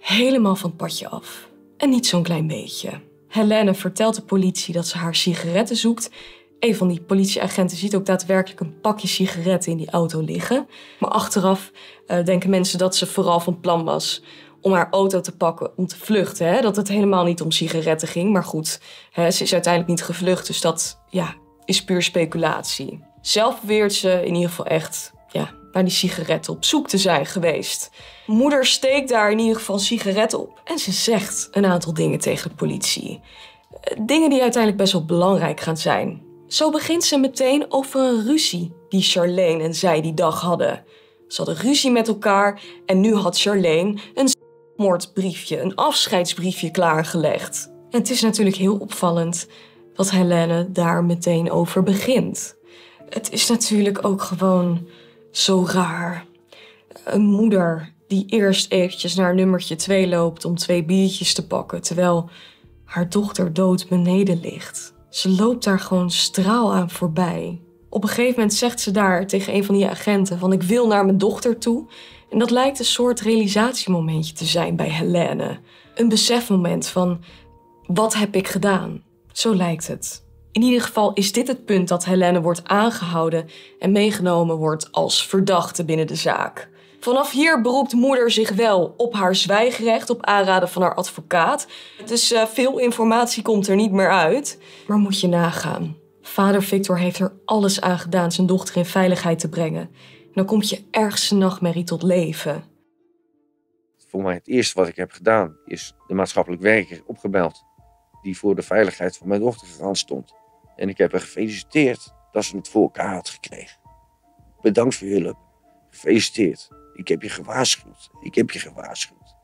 S1: helemaal van het padje af. En niet zo'n klein beetje. Helene vertelt de politie dat ze haar sigaretten zoekt. Een van die politieagenten ziet ook daadwerkelijk een pakje sigaretten in die auto liggen. Maar achteraf denken mensen dat ze vooral van plan was om haar auto te pakken om te vluchten. Hè? Dat het helemaal niet om sigaretten ging. Maar goed, ze is uiteindelijk niet gevlucht. Dus dat is puur speculatie. Zelf beweert ze in ieder geval echt naar die sigaretten op zoek te zijn geweest. Moeder steekt daar in ieder geval sigaretten op. En ze zegt een aantal dingen tegen de politie. Dingen die uiteindelijk best wel belangrijk gaan zijn. Zo begint ze meteen over een ruzie die Charlene en zij die dag hadden. Ze hadden ruzie met elkaar en nu had Charlene een moordbriefje, een afscheidsbriefje klaargelegd. En het is natuurlijk heel opvallend dat Helene daar meteen over begint. Het is natuurlijk ook gewoon zo raar. Een moeder die eerst eventjes naar nummertje 2 loopt om 2 biertjes te pakken, terwijl haar dochter dood beneden ligt. Ze loopt daar gewoon straal aan voorbij. Op een gegeven moment zegt ze daar tegen een van die agenten van ik wil naar mijn dochter toe. En dat lijkt een soort realisatiemomentje te zijn bij Helene. Een besefmoment van wat heb ik gedaan? Zo lijkt het. In ieder geval is dit het punt dat Helene wordt aangehouden en meegenomen wordt als verdachte binnen de zaak. Vanaf hier beroept moeder zich wel op haar zwijgrecht op aanraden van haar advocaat. Dus veel informatie komt er niet meer uit. Maar moet je nagaan. Vader Victor heeft er alles aan gedaan zijn dochter in veiligheid te brengen. En dan komt je ergste nachtmerrie tot leven.
S2: Voor mij het eerste wat ik heb gedaan is de maatschappelijk werker opgebeld. Die voor de veiligheid van mijn dochter garant stond. En ik heb haar gefeliciteerd dat ze het voor elkaar had gekregen. Bedankt voor je hulp. Gefeliciteerd. Ik heb je gewaarschuwd. Ik heb je gewaarschuwd.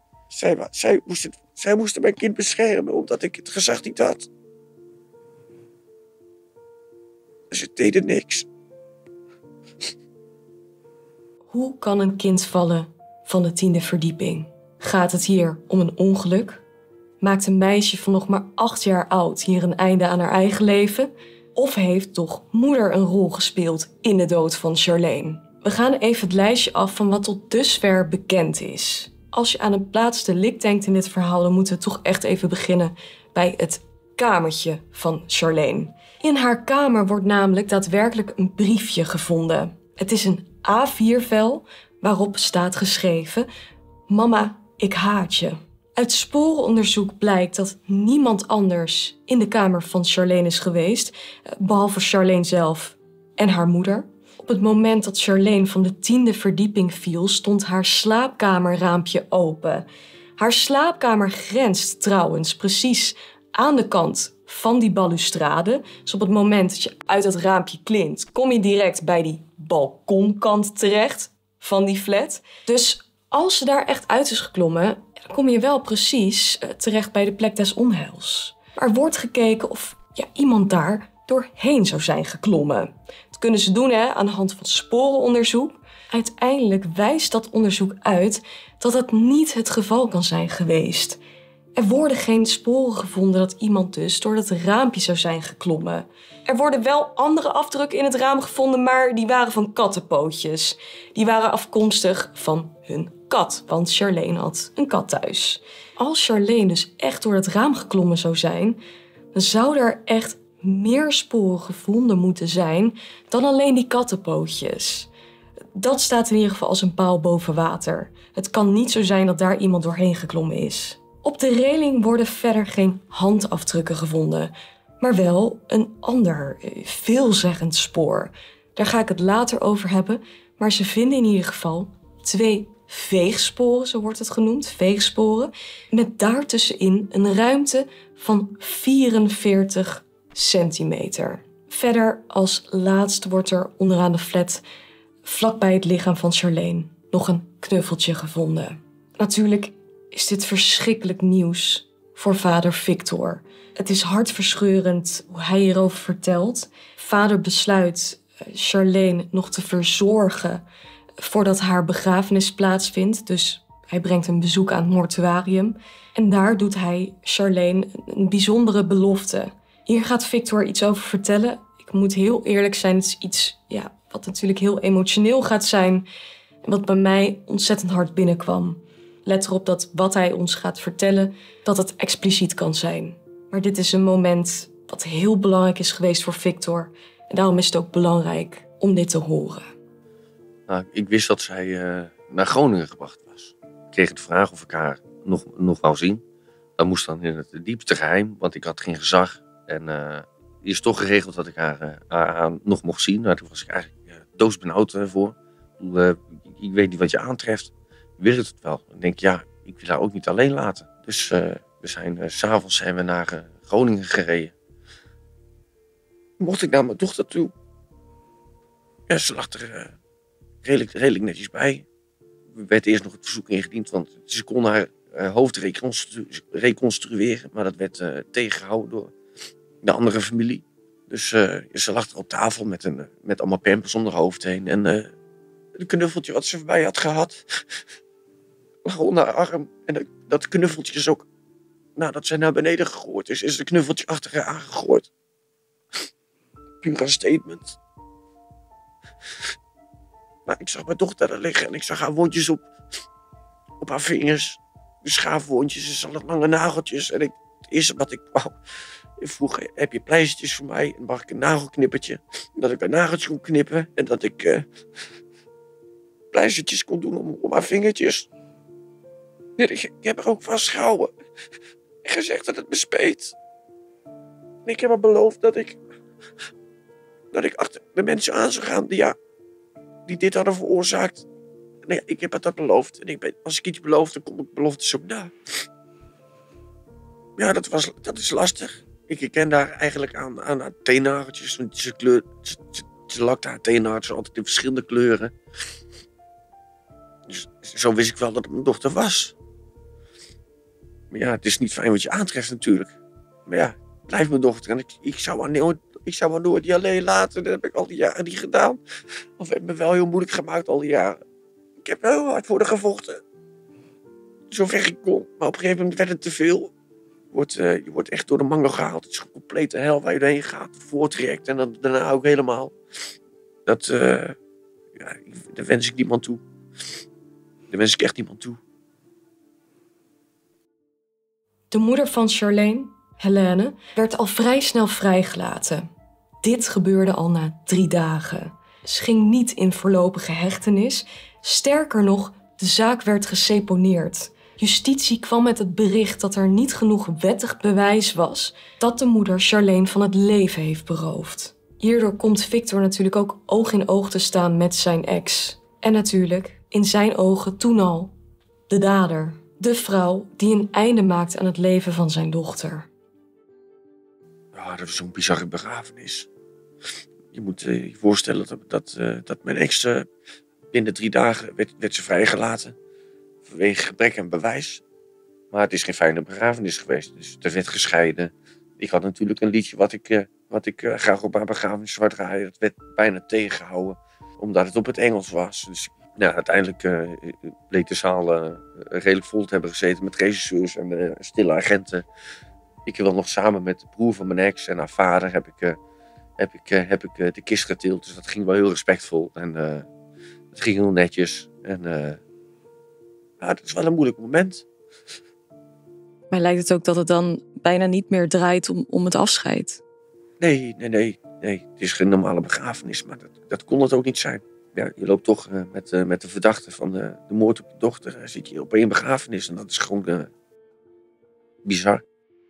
S2: Zij moesten mijn kind beschermen omdat ik het gezag niet had. Ze deden niks.
S1: Hoe kan een kind vallen van de 10e verdieping? Gaat het hier om een ongeluk? Maakt een meisje van nog maar 8 jaar oud hier een einde aan haar eigen leven? Of heeft toch moeder een rol gespeeld in de dood van Charlene? We gaan even het lijstje af van wat tot dusver bekend is. Als je aan een plaatsdelict denkt in dit verhaal, dan moeten we toch echt even beginnen bij het kamertje van Charlene. In haar kamer wordt namelijk daadwerkelijk een briefje gevonden. Het is een A4-vel waarop staat geschreven: Mama, ik haat je. Uit sporenonderzoek blijkt dat niemand anders in de kamer van Charlene is geweest, behalve Charlene zelf en haar moeder. Op het moment dat Charlene van de 10e verdieping viel, stond haar slaapkamerraampje open. Haar slaapkamer grenst trouwens precies aan de kant van die balustrade. Dus op het moment dat je uit dat raampje klimt, kom je direct bij die balkonkant terecht van die flat. Dus als ze daar echt uit is geklommen, dan kom je wel precies terecht bij de plek des onheils. Maar er wordt gekeken of iemand daar doorheen zou zijn geklommen. Dat kunnen ze doen aan de hand van sporenonderzoek. Uiteindelijk wijst dat onderzoek uit dat dat niet het geval kan zijn geweest. Er worden geen sporen gevonden dat iemand dus door dat raampje zou zijn geklommen. Er worden wel andere afdrukken in het raam gevonden, maar die waren van kattenpootjes. Die waren afkomstig van hun kat, want Charlene had een kat thuis. Als Charlene dus echt door het raam geklommen zou zijn, dan zouden er echt meer sporen gevonden moeten zijn dan alleen die kattenpootjes. Dat staat in ieder geval als een paal boven water. Het kan niet zo zijn dat daar iemand doorheen geklommen is. Op de reling worden verder geen handafdrukken gevonden, maar wel een ander, veelzeggend spoor. Daar ga ik het later over hebben, maar ze vinden in ieder geval 2 veegsporen, zo wordt het genoemd, veegsporen, met daartussenin een ruimte van 44 centimeter. Verder als laatst wordt er onderaan de flat, vlakbij het lichaam van Charlene, nog een knuffeltje gevonden. Natuurlijk is dit verschrikkelijk nieuws voor vader Victor. Het is hartverscheurend hoe hij hierover vertelt. Vader besluit Charlene nog te verzorgen voordat haar begrafenis plaatsvindt. Dus hij brengt een bezoek aan het mortuarium. En daar doet hij Charlene een bijzondere belofte. Hier gaat Victor iets over vertellen. Ik moet heel eerlijk zijn, het is iets wat natuurlijk heel emotioneel gaat zijn. En wat bij mij ontzettend hard binnenkwam. let erop dat wat hij ons gaat vertellen, dat het expliciet kan zijn. Maar dit is een moment wat heel belangrijk is geweest voor Victor. En daarom is het ook belangrijk om dit te horen.
S2: Nou, ik wist dat zij naar Groningen gebracht was. Ik kreeg de vraag of ik haar nog wou zien. Dat moest dan in het diepste geheim, want ik had geen gezag. En die is toch geregeld dat ik haar nog mocht zien. Daar was ik eigenlijk doodsbenauwd voor. Ik weet niet wat je aantreft. Ik wil het wel. Ik denk, ja, ik wil haar ook niet alleen laten. Dus s'avonds zijn we naar Groningen gereden. Mocht ik naar mijn dochter toe. Ja, ze lag er redelijk netjes bij. Er werd eerst nog het verzoek ingediend, want ze kon haar hoofd reconstrueren. Maar dat werd tegengehouden door de andere familie. Dus ze lag er op tafel met allemaal pampers om haar hoofd heen. En een knuffeltje wat ze voorbij had gehad, lag onder haar arm. En dat knuffeltje is ook, nadat zij naar beneden gegooid is het knuffeltje achter haar aangegooid. Puur een statement. Maar ik zag mijn dochter daar liggen en ik zag haar wondjes op haar vingers. De schaafwondjes en lange nageltjes. En het eerste wat ik wou, ik vroeg, heb je pleistertjes voor mij? En mag ik een nagelknippertje? En dat ik een nageltje kon knippen en dat ik pleistertjes kon doen om haar vingertjes. Ik heb haar ook vastgehouden en gezegd dat het me speet. En ik heb haar beloofd dat ik achter de mensen aan zou gaan die dit hadden veroorzaakt. Nee, ik heb het dat beloofd. En als ik iets beloof, dan kom ik beloftes ook na. Ja, dat is lastig. Ik herken daar eigenlijk aan haar teennageltjes. Want ze lakte haar teennageltjes altijd in verschillende kleuren. Dus zo wist ik wel dat het mijn dochter was. Maar ja, het is niet fijn wat je aantreft natuurlijk. Maar ja, het blijft mijn dochter. En ik zou haar nooit die alleen laten. Dat heb ik al die jaren niet gedaan. Of het me wel heel moeilijk gemaakt al die jaren. Ik heb wel hard voor haar gevochten. Zover ik kon. Maar op een gegeven moment werd het te veel. Je wordt echt door de mangel gehaald. Het is een complete hel waar je doorheen gaat. Voorttrekt en dan daarna ook helemaal. Dat wens ik niemand toe. Daar wens ik echt niemand toe.
S1: De moeder van Charlene, Helene, werd al vrij snel vrijgelaten. Dit gebeurde al na 3 dagen. Ze ging niet in voorlopige hechtenis. Sterker nog, de zaak werd geseponeerd. Justitie kwam met het bericht dat er niet genoeg wettig bewijs was dat de moeder Charlene van het leven heeft beroofd. Hierdoor komt Victor natuurlijk ook oog in oog te staan met zijn ex. En natuurlijk, in zijn ogen toen al, de dader. De vrouw die een einde maakt aan het leven van zijn dochter.
S2: Ja, dat was zo'n bizarre begrafenis. Je moet je voorstellen dat mijn ex binnen 3 dagen werd ze vrijgelaten. Vanwege gebrek aan bewijs. Maar het is geen fijne begrafenis geweest. Dus er werd gescheiden. Ik had natuurlijk een liedje wat ik graag op haar begrafenis zou draaien. Dat werd bijna tegengehouden. Omdat het op het Engels was. Dus ja, uiteindelijk bleek de zaal redelijk vol te hebben gezeten met regisseurs en stille agenten. Ik heb wel nog samen met de broer van mijn ex en haar vader heb ik de kist getild. Dus dat ging wel heel respectvol. En het ging heel netjes. En het is wel een moeilijk moment.
S3: Maar lijkt het ook dat het dan bijna niet meer draait om het afscheid?
S2: Nee. Het is geen normale begrafenis, maar dat kon het ook niet zijn. Ja, je loopt toch met de verdachte van de moord op je dochter. Zit je op 1 begrafenis en dat is gewoon bizar.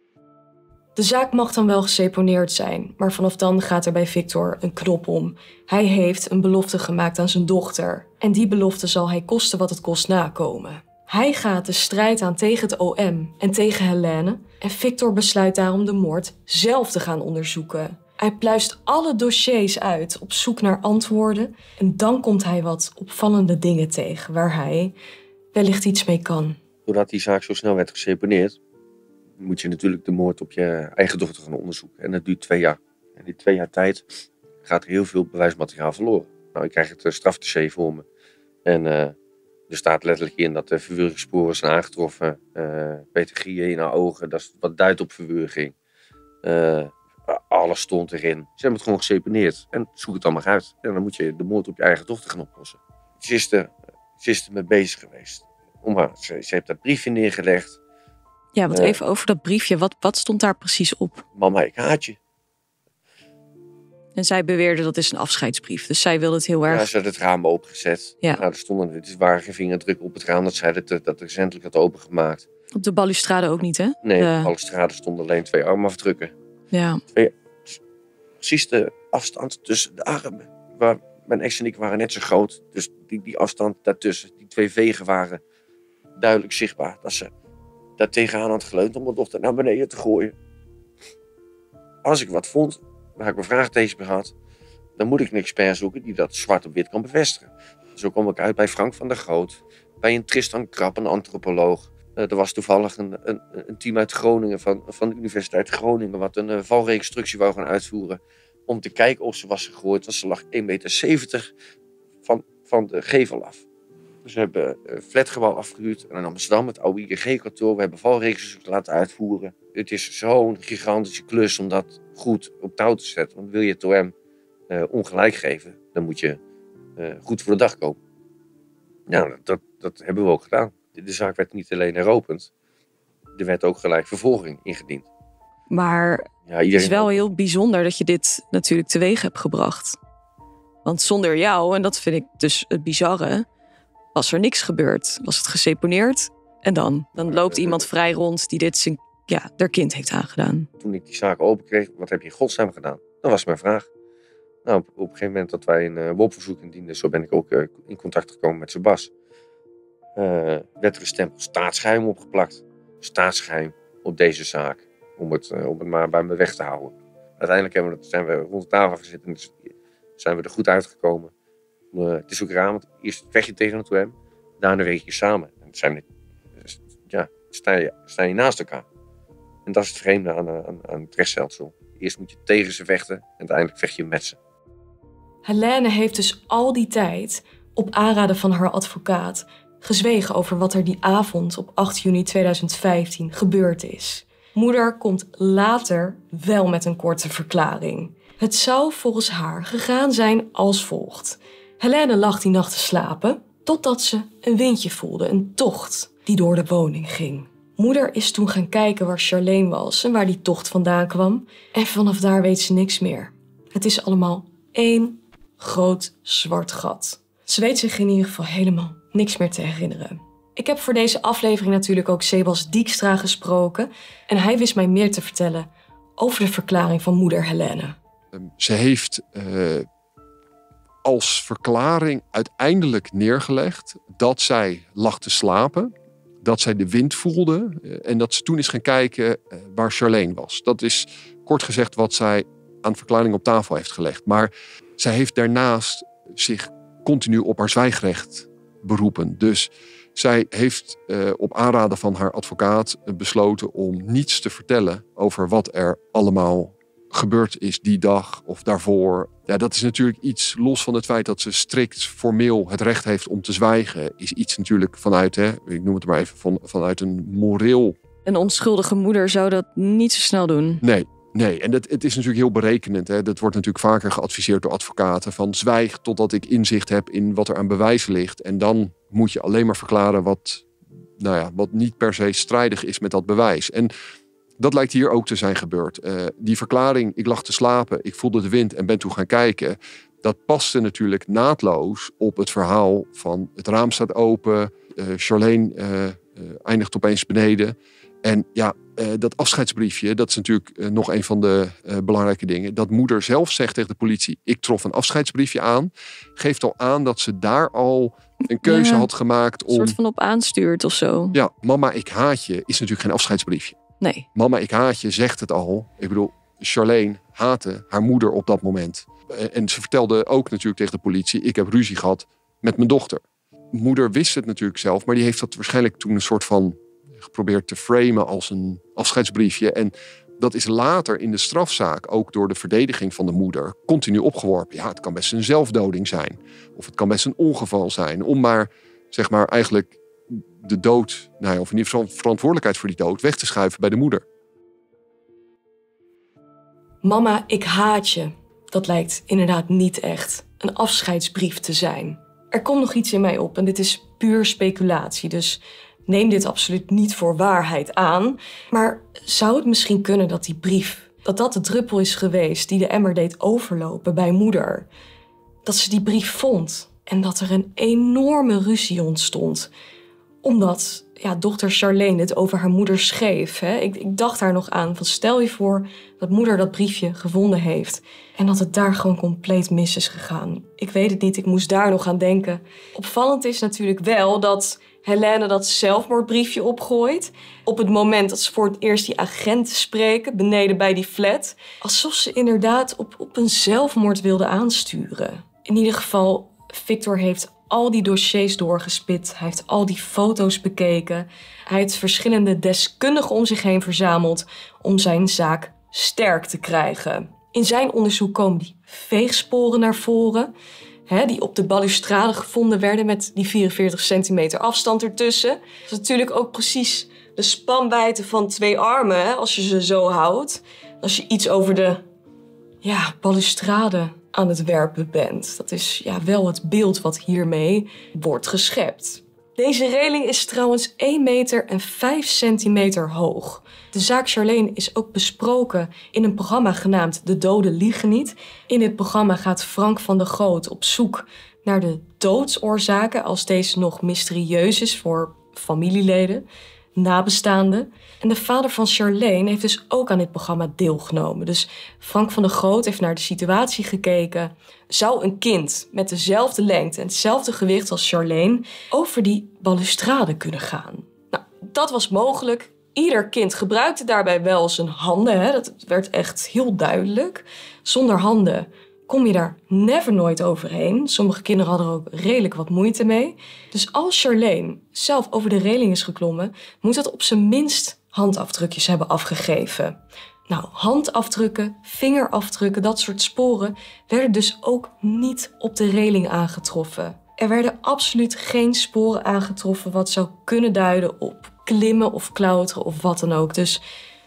S1: De zaak mag dan wel geseponeerd zijn, maar vanaf dan gaat er bij Victor een knop om. Hij heeft een belofte gemaakt aan zijn dochter. En die belofte zal hij koste wat het kost nakomen. Hij gaat de strijd aan tegen het OM en tegen Helene. En Victor besluit daarom de moord zelf te gaan onderzoeken. Hij pluist alle dossiers uit op zoek naar antwoorden. En dan komt hij wat opvallende dingen tegen waar hij wellicht iets mee kan.
S2: Doordat die zaak zo snel werd geseponeerd, moet je natuurlijk de moord op je eigen dochter gaan onderzoeken. En dat duurt 2 jaar. En in die 2 jaar tijd gaat er heel veel bewijsmateriaal verloren. Nou, ik krijg het strafdossier voor me. En er staat letterlijk in dat de verwurgingssporen zijn aangetroffen. Petergieën in haar ogen, dat is wat duidt op verwurging. Alles stond erin. Ze hebben het gewoon geseponeerd. En zoek het dan maar uit. En dan moet je de moord op je eigen dochter gaan oplossen. Ze is er mee bezig geweest. Ze heeft dat briefje neergelegd.
S3: Ja, want even over dat briefje. Wat stond daar precies op?
S2: Mama, ik haat je.
S3: En zij beweerde dat is een afscheidsbrief. Dus zij wilde het heel erg...
S2: Ja, ze had het raam opengezet.
S3: Ja.
S2: Nou, er waren geen vingerdrukken op het raam dat zij dat recentelijk had opengemaakt.
S3: Op de balustrade ook niet, hè?
S2: Nee, op de balustrade stonden alleen 2 armafdrukken.
S3: Ja.
S2: Precies de afstand tussen de armen. Mijn ex en ik waren net zo groot. Dus die afstand daartussen, die 2 vegen waren duidelijk zichtbaar. Dat ze daar tegenaan had geleund om mijn dochter naar beneden te gooien. Als ik wat vond, waar ik mijn vraagtekens bij had, dan moet ik een expert zoeken die dat zwart op wit kan bevestigen. Zo kom ik uit bij Frank van der Groot, bij een Tristan Krab, een antropoloog. Er was toevallig een team uit Groningen, van de Universiteit Groningen, wat een valreconstructie wou gaan uitvoeren. Om te kijken of ze was gegooid, want ze lag 1,70 meter van de gevel af. Dus we hebben een flatgebouw afgehuurd in Amsterdam, het oude IGG-kantoor. We hebben valreconstructie laten uitvoeren. Het is zo'n gigantische klus om dat goed op touw te zetten. Want wil je het OM ongelijk geven, dan moet je goed voor de dag komen. Ja, dat hebben we ook gedaan. De zaak werd niet alleen heropend. Er werd ook gelijk vervolging ingediend.
S3: Maar het is wel heel bijzonder dat je dit natuurlijk teweeg hebt gebracht. Want zonder jou, en dat vind ik dus het bizarre, was er niks gebeurd. Was het geseponeerd en dan loopt iemand vrij rond die dit haar kind heeft aangedaan.
S2: Toen ik die zaak open kreeg, wat heb je in godsnaam gedaan? Dat was mijn vraag. Nou, op een gegeven moment dat wij een WOP-verzoek indienden, zo ben ik ook in contact gekomen met Sebas. Werd er een stempel staatsgeheim opgeplakt. Staatsgeheim op deze zaak. Om het maar bij me weg te houden. Uiteindelijk zijn we rond de tafel gezeten en zijn we er goed uitgekomen. Het is ook raar, want eerst vecht je tegen het OM, daarna werk je samen. En sta je naast elkaar. En dat is het vreemde aan het rechtsstelsel. Eerst moet je tegen ze vechten en uiteindelijk vecht je met ze.
S1: Helene heeft dus al die tijd, op aanraden van haar advocaat, gezwegen over wat er die avond op 8 juni 2015 gebeurd is. Moeder komt later wel met een korte verklaring. Het zou volgens haar gegaan zijn als volgt. Helene lag die nacht te slapen totdat ze een windje voelde, een tocht die door de woning ging. Moeder is toen gaan kijken waar Charlene was en waar die tocht vandaan kwam. En vanaf daar weet ze niks meer. Het is allemaal één groot zwart gat. Ze weet zich in ieder geval helemaal niks meer te herinneren. Ik heb voor deze aflevering natuurlijk ook Sebas Dijkstra gesproken. En hij wist mij meer te vertellen over de verklaring van moeder Helene.
S4: Ze heeft als verklaring uiteindelijk neergelegd dat zij lag te slapen, dat zij de wind voelde en dat ze toen is gaan kijken waar Charlene was. Dat is kort gezegd wat zij aan verklaring op tafel heeft gelegd. Maar zij heeft daarnaast zich continu op haar zwijgrecht beroepen. Dus zij heeft op aanraden van haar advocaat besloten om niets te vertellen over wat er allemaal gebeurd is die dag of daarvoor. Ja, dat is natuurlijk iets los van het feit dat ze strikt formeel het recht heeft om te zwijgen. Is iets natuurlijk vanuit, ik noem het maar even, vanuit een moreel.
S3: Een onschuldige moeder zou dat niet zo snel doen.
S4: Nee, en het is natuurlijk heel berekenend. Dat wordt natuurlijk vaker geadviseerd door advocaten. Van zwijg totdat ik inzicht heb in wat er aan bewijs ligt. En dan moet je alleen maar verklaren wat niet per se strijdig is met dat bewijs. En dat lijkt hier ook te zijn gebeurd. Die verklaring, ik lag te slapen, ik voelde de wind en ben toen gaan kijken. Dat paste natuurlijk naadloos op het verhaal van het raam staat open. Charlene eindigt opeens beneden. En ja, dat afscheidsbriefje, dat is natuurlijk nog een van de belangrijke dingen. Dat moeder zelf zegt tegen de politie, ik trof een afscheidsbriefje aan. Geeft al aan dat ze daar al een keuze had gemaakt om...
S3: Een soort van op aanstuurt of zo.
S4: Ja, mama, ik haat je is natuurlijk geen afscheidsbriefje.
S3: Nee.
S4: Mama, ik haat je zegt het al. Ik bedoel, Charlene haatte haar moeder op dat moment. En ze vertelde ook natuurlijk tegen de politie, ik heb ruzie gehad met mijn dochter. Moeder wist het natuurlijk zelf, maar die heeft dat waarschijnlijk toen een soort van geprobeerd te framen als een afscheidsbriefje. En dat is later in de strafzaak, ook door de verdediging van de moeder, continu opgeworpen. Ja, het kan best een zelfdoding zijn. Of het kan best een ongeval zijn. Om maar, zeg maar, eigenlijk de dood, of in ieder geval verantwoordelijkheid voor die dood, weg te schuiven bij de moeder.
S1: Mama, ik haat je. Dat lijkt inderdaad niet echt een afscheidsbrief te zijn. Er komt nog iets in mij op en dit is puur speculatie, dus neem dit absoluut niet voor waarheid aan. Maar zou het misschien kunnen dat die brief, dat de druppel is geweest die de emmer deed overlopen bij moeder? Dat ze die brief vond en dat er een enorme ruzie ontstond. Omdat dochter Charlene het over haar moeder schreef. Hè? Ik dacht daar nog aan, van stel je voor dat moeder dat briefje gevonden heeft en dat het daar gewoon compleet mis is gegaan. Ik weet het niet, ik moest daar nog aan denken. Opvallend is natuurlijk wel dat Helene dat zelfmoordbriefje opgooit op het moment dat ze voor het eerst die agenten spreken beneden bij die flat. Alsof ze inderdaad op een zelfmoord wilde aansturen. In ieder geval, Victor heeft al die dossiers doorgespit. Hij heeft al die foto's bekeken. Hij heeft verschillende deskundigen om zich heen verzameld om zijn zaak sterk te krijgen. In zijn onderzoek komen die veegsporen naar voren, die op de balustrade gevonden werden met die 44 centimeter afstand ertussen. Dat is natuurlijk ook precies de spanwijdte van 2 armen, als je ze zo houdt. Als je iets over de balustrade aan het werpen bent. Dat is wel het beeld wat hiermee wordt geschept. Deze reling is trouwens 1 meter en 5 centimeter hoog. De zaak Charlene is ook besproken in een programma genaamd De Doden Liegen Niet. In dit programma gaat Frank van der Goot op zoek naar de doodsoorzaken als deze nog mysterieus is voor familieleden, nabestaanden. En de vader van Charlene heeft dus ook aan dit programma deelgenomen. Dus Frank van der Goot heeft naar de situatie gekeken. Zou een kind met dezelfde lengte en hetzelfde gewicht als Charlene over die balustrade kunnen gaan? Nou, dat was mogelijk. Ieder kind gebruikte daarbij wel zijn handen. Dat werd echt heel duidelijk. Zonder handen kom je daar nooit overheen. Sommige kinderen hadden er ook redelijk wat moeite mee. Dus als Charlene zelf over de reling is geklommen, moet het op zijn minst handafdrukjes hebben afgegeven. Nou, handafdrukken, vingerafdrukken, dat soort sporen werden dus ook niet op de reling aangetroffen. Er werden absoluut geen sporen aangetroffen wat zou kunnen duiden op klimmen of klauteren of wat dan ook. Dus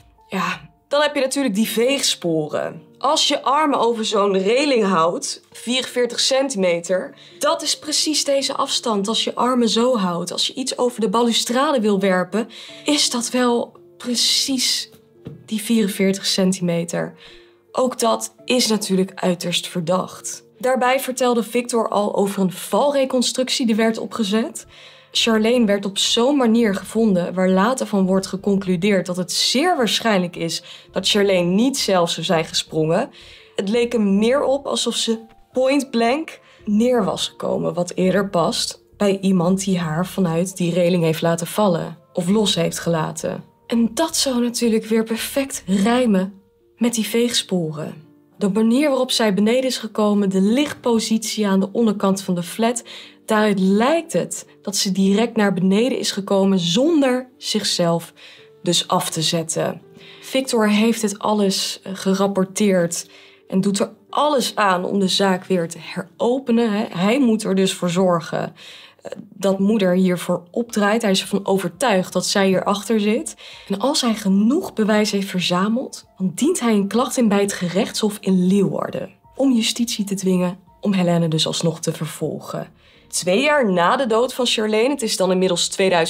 S1: dan heb je natuurlijk die veegsporen. Als je armen over zo'n reling houdt, 44 centimeter, dat is precies deze afstand. Als je armen zo houdt, als je iets over de balustrade wil werpen, is dat wel precies die 44 centimeter. Ook dat is natuurlijk uiterst verdacht. Daarbij vertelde Victor al over een valreconstructie die werd opgezet. Charlene werd op zo'n manier gevonden waar later van wordt geconcludeerd dat het zeer waarschijnlijk is dat Charlene niet zelf zou zijn gesprongen. Het leek er meer op alsof ze point blank neer was gekomen, wat eerder past bij iemand die haar vanuit die reling heeft laten vallen of los heeft gelaten. En dat zou natuurlijk weer perfect rijmen met die veegsporen. De manier waarop zij beneden is gekomen, de lichtpositie aan de onderkant van de flat, daaruit lijkt het dat ze direct naar beneden is gekomen zonder zichzelf dus af te zetten. Victor heeft dit alles gerapporteerd en doet er alles aan om de zaak weer te heropenen. Hij moet er dus voor zorgen dat moeder hiervoor opdraait. Hij is ervan overtuigd dat zij hierachter zit. En als hij genoeg bewijs heeft verzameld, dan dient hij een klacht in bij het gerechtshof in Leeuwarden om justitie te dwingen om Helene dus alsnog te vervolgen. 2 jaar na de dood van Charlene, het is dan inmiddels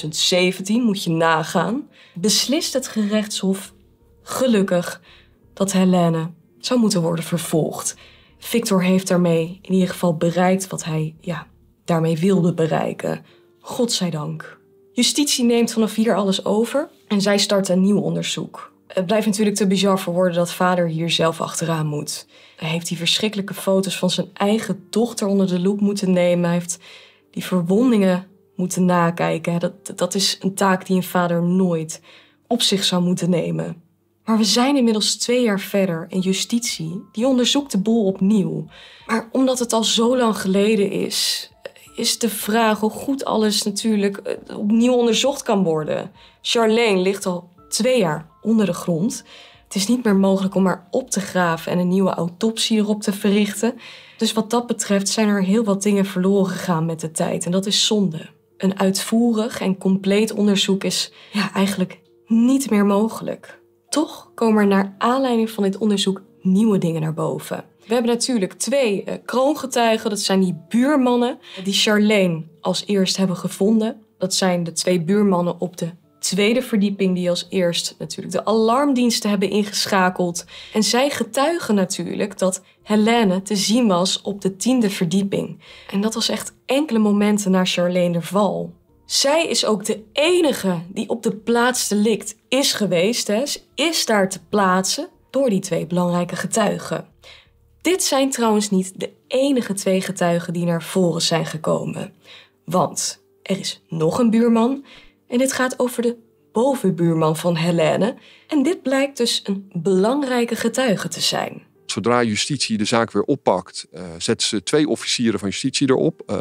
S1: 2017, moet je nagaan, beslist het gerechtshof gelukkig dat Helene zou moeten worden vervolgd. Victor heeft daarmee in ieder geval bereikt wat hij daarmee wilde bereiken. Godzijdank. Justitie neemt vanaf hier alles over en zij start een nieuw onderzoek. Het blijft natuurlijk te bizar voor woorden dat vader hier zelf achteraan moet. Hij heeft die verschrikkelijke foto's van zijn eigen dochter onder de loep moeten nemen. Hij heeft die verwondingen moeten nakijken. Dat is een taak die een vader nooit op zich zou moeten nemen. Maar we zijn inmiddels 2 jaar verder en justitie die onderzoekt de boel opnieuw. Maar omdat het al zo lang geleden is de vraag hoe goed alles natuurlijk opnieuw onderzocht kan worden. Charlene ligt al 2 jaar onder de grond. Het is niet meer mogelijk om haar op te graven en een nieuwe autopsie erop te verrichten. Dus wat dat betreft zijn er heel wat dingen verloren gegaan met de tijd. En dat is zonde. Een uitvoerig en compleet onderzoek is eigenlijk niet meer mogelijk. Toch komen er naar aanleiding van dit onderzoek nieuwe dingen naar boven. We hebben natuurlijk 2 kroongetuigen. Dat zijn die buurmannen die Charlene als eerst hebben gevonden. Dat zijn de 2 buurmannen op de 2e verdieping die als eerst natuurlijk de alarmdiensten hebben ingeschakeld. En zij getuigen natuurlijk dat Helene te zien was op de 10e verdieping. En dat was echt enkele momenten na Charlene de val. Zij is ook de enige die op de plaats delict is geweest. Hè. Ze is daar te plaatsen door die 2 belangrijke getuigen. Dit zijn trouwens niet de enige 2 getuigen die naar voren zijn gekomen. Want er is nog een buurman en dit gaat over de bovenbuurman van Helene. En dit blijkt dus een belangrijke getuige te zijn.
S4: Zodra justitie de zaak weer oppakt, zetten ze 2 officieren van justitie erop.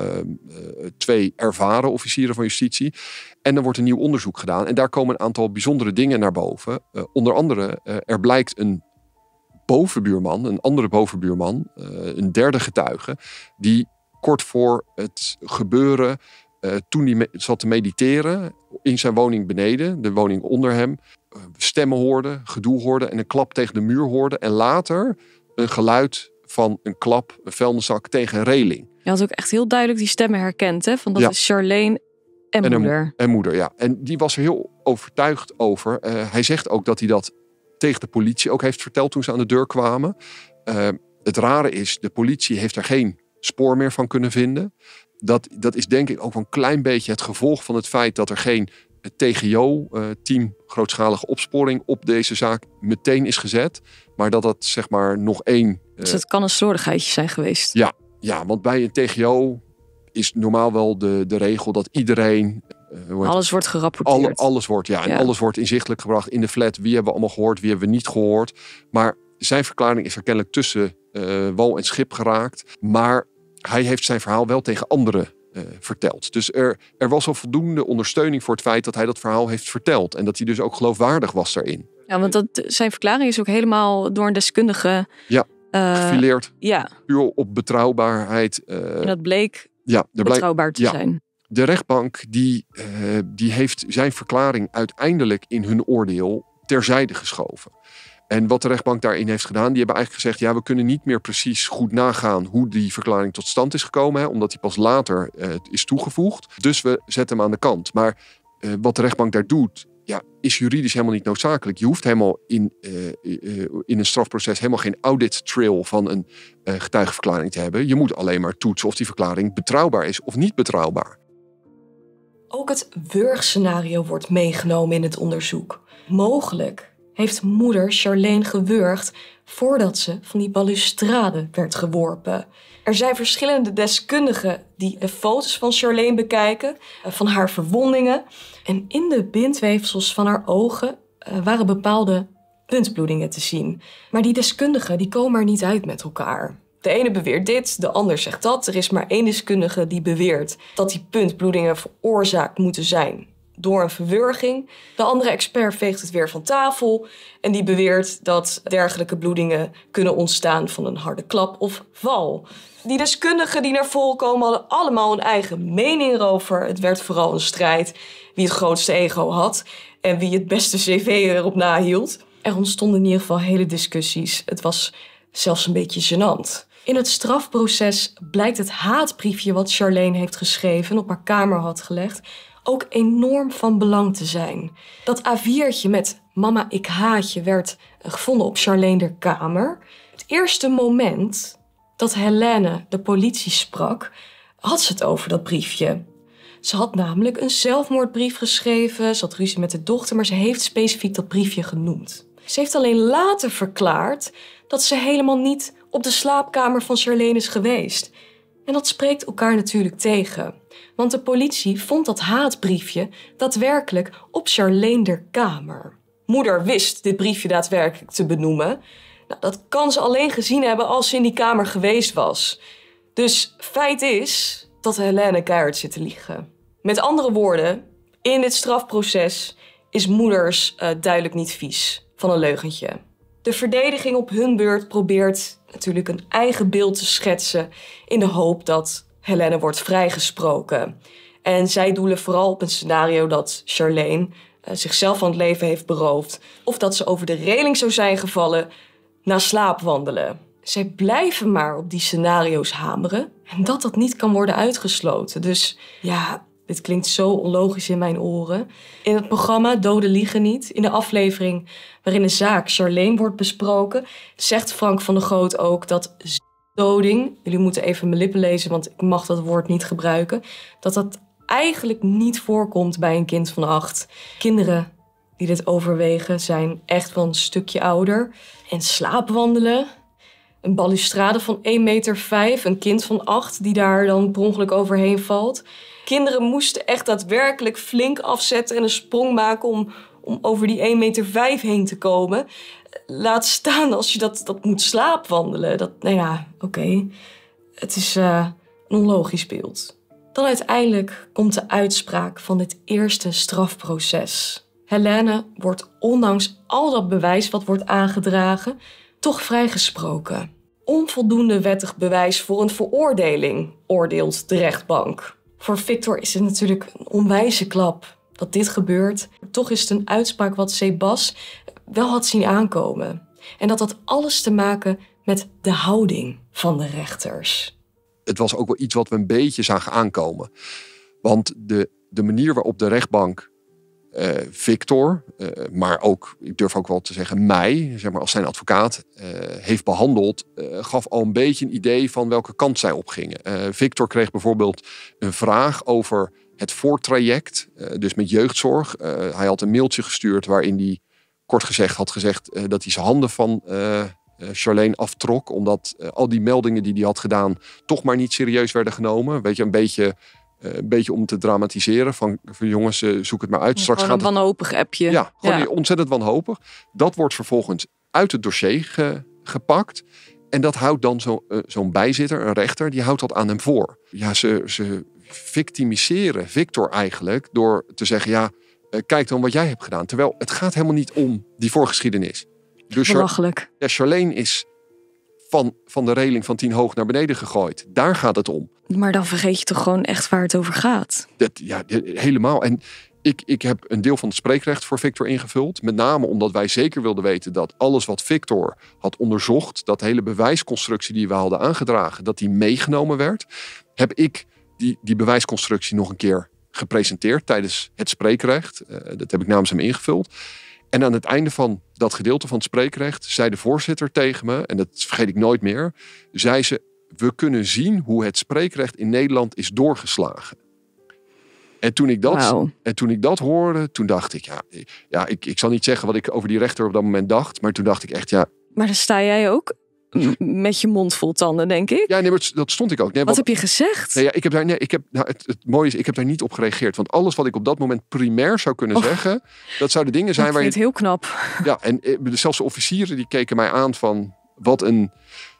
S4: 2 ervaren officieren van justitie. En er wordt een nieuw onderzoek gedaan. En daar komen een aantal bijzondere dingen naar boven. Onder andere, er blijkt een andere bovenbuurman, een 3e getuige, die kort voor het gebeuren, toen hij zat te mediteren in zijn woning beneden, de woning onder hem, stemmen hoorde, gedoe hoorde en een klap tegen de muur hoorde. En later een geluid van een klap, een vuilniszak tegen een reling.
S3: Je had ook echt heel duidelijk die stemmen herkend, hè? Van dat is Charlene en moeder.
S4: En moeder, ja. En die was er heel overtuigd over. Hij zegt ook dat hij dat tegen de politie ook heeft verteld toen ze aan de deur kwamen. Het rare is, de politie heeft er geen spoor meer van kunnen vinden. Dat is denk ik ook een klein beetje het gevolg van het feit dat er geen TGO, team grootschalige opsporing, op deze zaak meteen is gezet. Maar dat zeg maar nog één...
S3: Dus het kan een slordigheidje zijn geweest.
S4: Ja, want bij een TGO is normaal wel de regel dat iedereen...
S3: alles wordt gerapporteerd.
S4: Alles wordt, en alles wordt inzichtelijk gebracht in de flat. Wie hebben we allemaal gehoord, wie hebben we niet gehoord. Maar zijn verklaring is er kennelijk tussen wal en schip geraakt. Maar hij heeft zijn verhaal wel tegen anderen verteld. Dus er was al voldoende ondersteuning voor het feit dat hij dat verhaal heeft verteld. En dat hij dus ook geloofwaardig was daarin.
S3: Ja, want zijn verklaring is ook helemaal door een deskundige...
S4: gefileerd.
S3: Ja.
S4: Puur op betrouwbaarheid.
S3: En dat bleek betrouwbaar te zijn.
S4: De rechtbank die heeft zijn verklaring uiteindelijk in hun oordeel terzijde geschoven. En wat de rechtbank daarin heeft gedaan, die hebben eigenlijk gezegd, we kunnen niet meer precies goed nagaan hoe die verklaring tot stand is gekomen, omdat die pas later is toegevoegd. Dus we zetten hem aan de kant. Maar wat de rechtbank daar doet, is juridisch helemaal niet noodzakelijk. Je hoeft helemaal in een strafproces helemaal geen audit trail van een getuigenverklaring te hebben. Je moet alleen maar toetsen of die verklaring betrouwbaar is of niet betrouwbaar.
S1: Ook het wurgscenario wordt meegenomen in het onderzoek. Mogelijk heeft moeder Charlene gewurgd voordat ze van die balustrade werd geworpen. Er zijn verschillende deskundigen die de foto's van Charlene bekijken, van haar verwondingen. En in de bindweefsels van haar ogen waren bepaalde puntbloedingen te zien. Maar die deskundigen die komen er niet uit met elkaar. De ene beweert dit, de ander zegt dat. Er is maar 1 deskundige die beweert dat die puntbloedingen veroorzaakt moeten zijn door een verwurging. De andere expert veegt het weer van tafel en die beweert dat dergelijke bloedingen kunnen ontstaan van een harde klap of val. Die deskundigen die naar voren komen hadden allemaal een eigen mening erover. Het werd vooral een strijd wie het grootste ego had en wie het beste cv erop nahield. Er ontstonden in ieder geval hele discussies. Het was zelfs een beetje gênant. In het strafproces blijkt het haatbriefje wat Charlene heeft geschreven en op haar kamer had gelegd ook enorm van belang te zijn. Dat A4'tje met mama ik haat je werd gevonden op Charlene der kamer. Het eerste moment dat Helene de politie sprak, had ze het over dat briefje. Ze had namelijk een zelfmoordbrief geschreven, ze had ruzie met de dochter, maar ze heeft specifiek dat briefje genoemd. Ze heeft alleen later verklaard dat ze helemaal niet op de slaapkamer van Charlene is geweest. En dat spreekt elkaar natuurlijk tegen. Want de politie vond dat haatbriefje daadwerkelijk op Charlene der kamer. Moeder wist dit briefje daadwerkelijk te benoemen. Nou, dat kan ze alleen gezien hebben als ze in die kamer geweest was. Dus feit is dat Helene keihard zit te liegen. Met andere woorden, in dit strafproces is moeders duidelijk niet vies van een leugentje. De verdediging op hun beurt probeert natuurlijk een eigen beeld te schetsen in de hoop dat Helene wordt vrijgesproken. En zij doelen vooral op een scenario dat Charlene zichzelf van het leven heeft beroofd of dat ze over de reling zou zijn gevallen na slaapwandelen. zij blijven maar op die scenario's hameren en dat niet kan worden uitgesloten. Dus ja, dit klinkt zo onlogisch in mijn oren. In het programma Doden liegen niet, in de aflevering waarin de zaak Charlene wordt besproken, zegt Frank van der Goot ook dat doding, jullie moeten even mijn lippen lezen, want ik mag dat woord niet gebruiken, dat eigenlijk niet voorkomt bij een kind van 8. Kinderen die dit overwegen zijn echt wel een stukje ouder. En slaapwandelen, een balustrade van 1,5 meter, een kind van 8 die daar dan per ongeluk overheen valt. Kinderen moesten echt daadwerkelijk flink afzetten en een sprong maken om over die 1,5 meter heen te komen. Laat staan als je dat moet slaapwandelen. Oké. Het is een onlogisch beeld. Dan uiteindelijk komt de uitspraak van dit eerste strafproces. Helene wordt ondanks al dat bewijs wat wordt aangedragen toch vrijgesproken. Onvoldoende wettig bewijs voor een veroordeling, oordeelt de rechtbank. Voor Victor is het natuurlijk een onwijze klap dat dit gebeurt. Toch is het een uitspraak wat Sebas wel had zien aankomen. En dat had alles te maken met de houding van de rechters.
S4: Het was ook wel iets wat we een beetje zagen aankomen. Want de manier waarop de rechtbank Victor, maar ook, ik durf ook wel te zeggen, mij, zeg maar als zijn advocaat, heeft behandeld, gaf al een beetje een idee van welke kant zij opgingen. Victor kreeg bijvoorbeeld een vraag over het voortraject, dus met jeugdzorg. Hij had een mailtje gestuurd waarin hij kort gezegd had gezegd dat hij zijn handen van Charlene aftrok, omdat al die meldingen die hij had gedaan toch maar niet serieus werden genomen. Weet je, een beetje om te dramatiseren. Van jongens, zoek het maar uit. Straks
S3: gewoon een wanhopig appje.
S4: Ja, gewoon ontzettend wanhopig. Dat wordt vervolgens uit het dossier gepakt. En dat houdt dan zo'n bijzitter, een rechter, die houdt dat aan hem voor. Ja, ze victimiseren Victor eigenlijk door te zeggen, kijk dan wat jij hebt gedaan. Terwijl het gaat helemaal niet om die voorgeschiedenis. Dus
S3: belachelijk.
S4: Charlene is van de reling van 10 hoog naar beneden gegooid. Daar gaat het om.
S3: Maar dan vergeet je toch gewoon echt waar het over gaat?
S4: Helemaal. En ik heb een deel van het spreekrecht voor Victor ingevuld. Met name omdat wij zeker wilden weten dat alles wat Victor had onderzocht, dat hele bewijsconstructie die we hadden aangedragen, dat die meegenomen werd. Heb ik die bewijsconstructie nog een keer gepresenteerd tijdens het spreekrecht. Dat heb ik namens hem ingevuld. En aan het einde van dat gedeelte van het spreekrecht zei de voorzitter tegen me, en dat vergeet ik nooit meer, zei ze, we kunnen zien hoe het spreekrecht in Nederland is doorgeslagen. En toen ik dat hoorde, toen dacht ik, ik zal niet zeggen wat ik over die rechter op dat moment dacht, maar toen dacht ik echt,
S3: Maar dan sta jij ook met je mond vol tanden, denk ik.
S4: Ja, nee, maar dat stond ik ook. Nee,
S3: wat heb je gezegd?
S4: Nee, het mooie is, ik heb daar niet op gereageerd. Want alles wat ik op dat moment primair zou kunnen zeggen, dat zouden dingen zijn waar je...
S3: Ik vind het heel knap.
S4: Ja, en zelfs de officieren die keken mij aan van wat een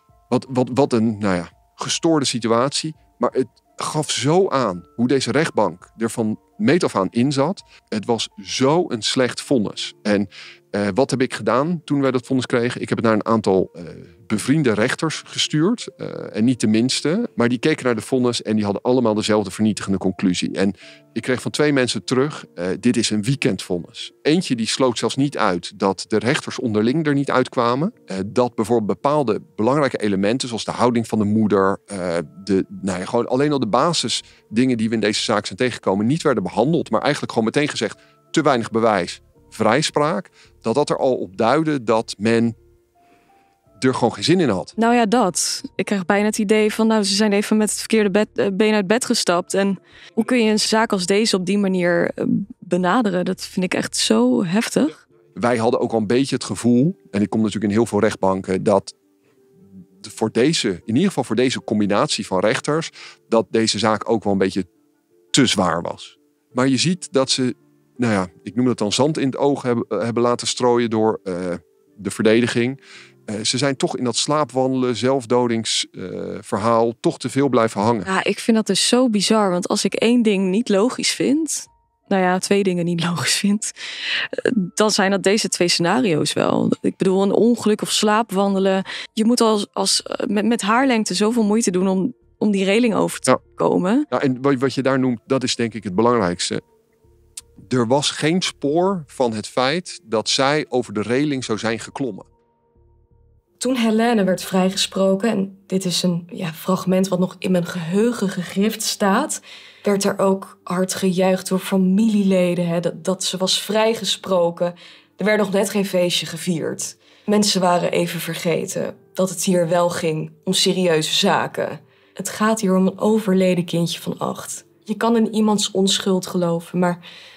S4: gestoorde situatie. Maar het gaf zo aan hoe deze rechtbank er van meet af aan in zat. Het was zo een slecht vonnis. En wat heb ik gedaan toen wij dat vonnis kregen? Ik heb het naar een aantal bevriende rechters gestuurd. En niet de minste. Maar die keken naar de vonnis en die hadden allemaal dezelfde vernietigende conclusie. En ik kreeg van 2 mensen terug, dit is een weekendvonnis. Eentje die sloot zelfs niet uit dat de rechters onderling er niet uitkwamen. Dat bijvoorbeeld bepaalde belangrijke elementen, zoals de houding van de moeder, gewoon alleen al de basisdingen die we in deze zaak zijn tegengekomen, niet werden behandeld. Maar eigenlijk gewoon meteen gezegd, te weinig bewijs, vrijspraak. Dat er al op duidde dat men er gewoon geen zin in had.
S3: Nou ja, dat. Ik krijg bijna het idee van, ze zijn even met het verkeerde been uit bed gestapt. En hoe kun je een zaak als deze op die manier benaderen? Dat vind ik echt zo heftig.
S4: Wij hadden ook al een beetje het gevoel, en ik kom natuurlijk in heel veel rechtbanken, dat in ieder geval voor deze combinatie van rechters, dat deze zaak ook wel een beetje te zwaar was. Maar je ziet dat ze, ik noem dat dan zand in het oog hebben laten strooien door de verdediging. Ze zijn toch in dat slaapwandelen, zelfdodingsverhaal toch te veel blijven hangen.
S3: Ja, ik vind dat dus zo bizar. Want als ik 1 ding niet logisch vind, 2 dingen niet logisch vind, dan zijn dat deze 2 scenario's wel. Ik bedoel, een ongeluk of slaapwandelen. Je moet met haarlengte zoveel moeite doen om die reling over te komen.
S4: Ja, en wat je daar noemt, dat is denk ik het belangrijkste. Er was geen spoor van het feit dat zij over de reling zou zijn geklommen.
S1: Toen Helene werd vrijgesproken, en dit is een fragment wat nog in mijn geheugen gegrift staat, werd er ook hard gejuicht door familieleden, hè, dat ze was vrijgesproken. Er werd nog net geen feestje gevierd. Mensen waren even vergeten dat het hier wel ging om serieuze zaken. Het gaat hier om een overleden kindje van 8. Je kan in iemands onschuld geloven, maar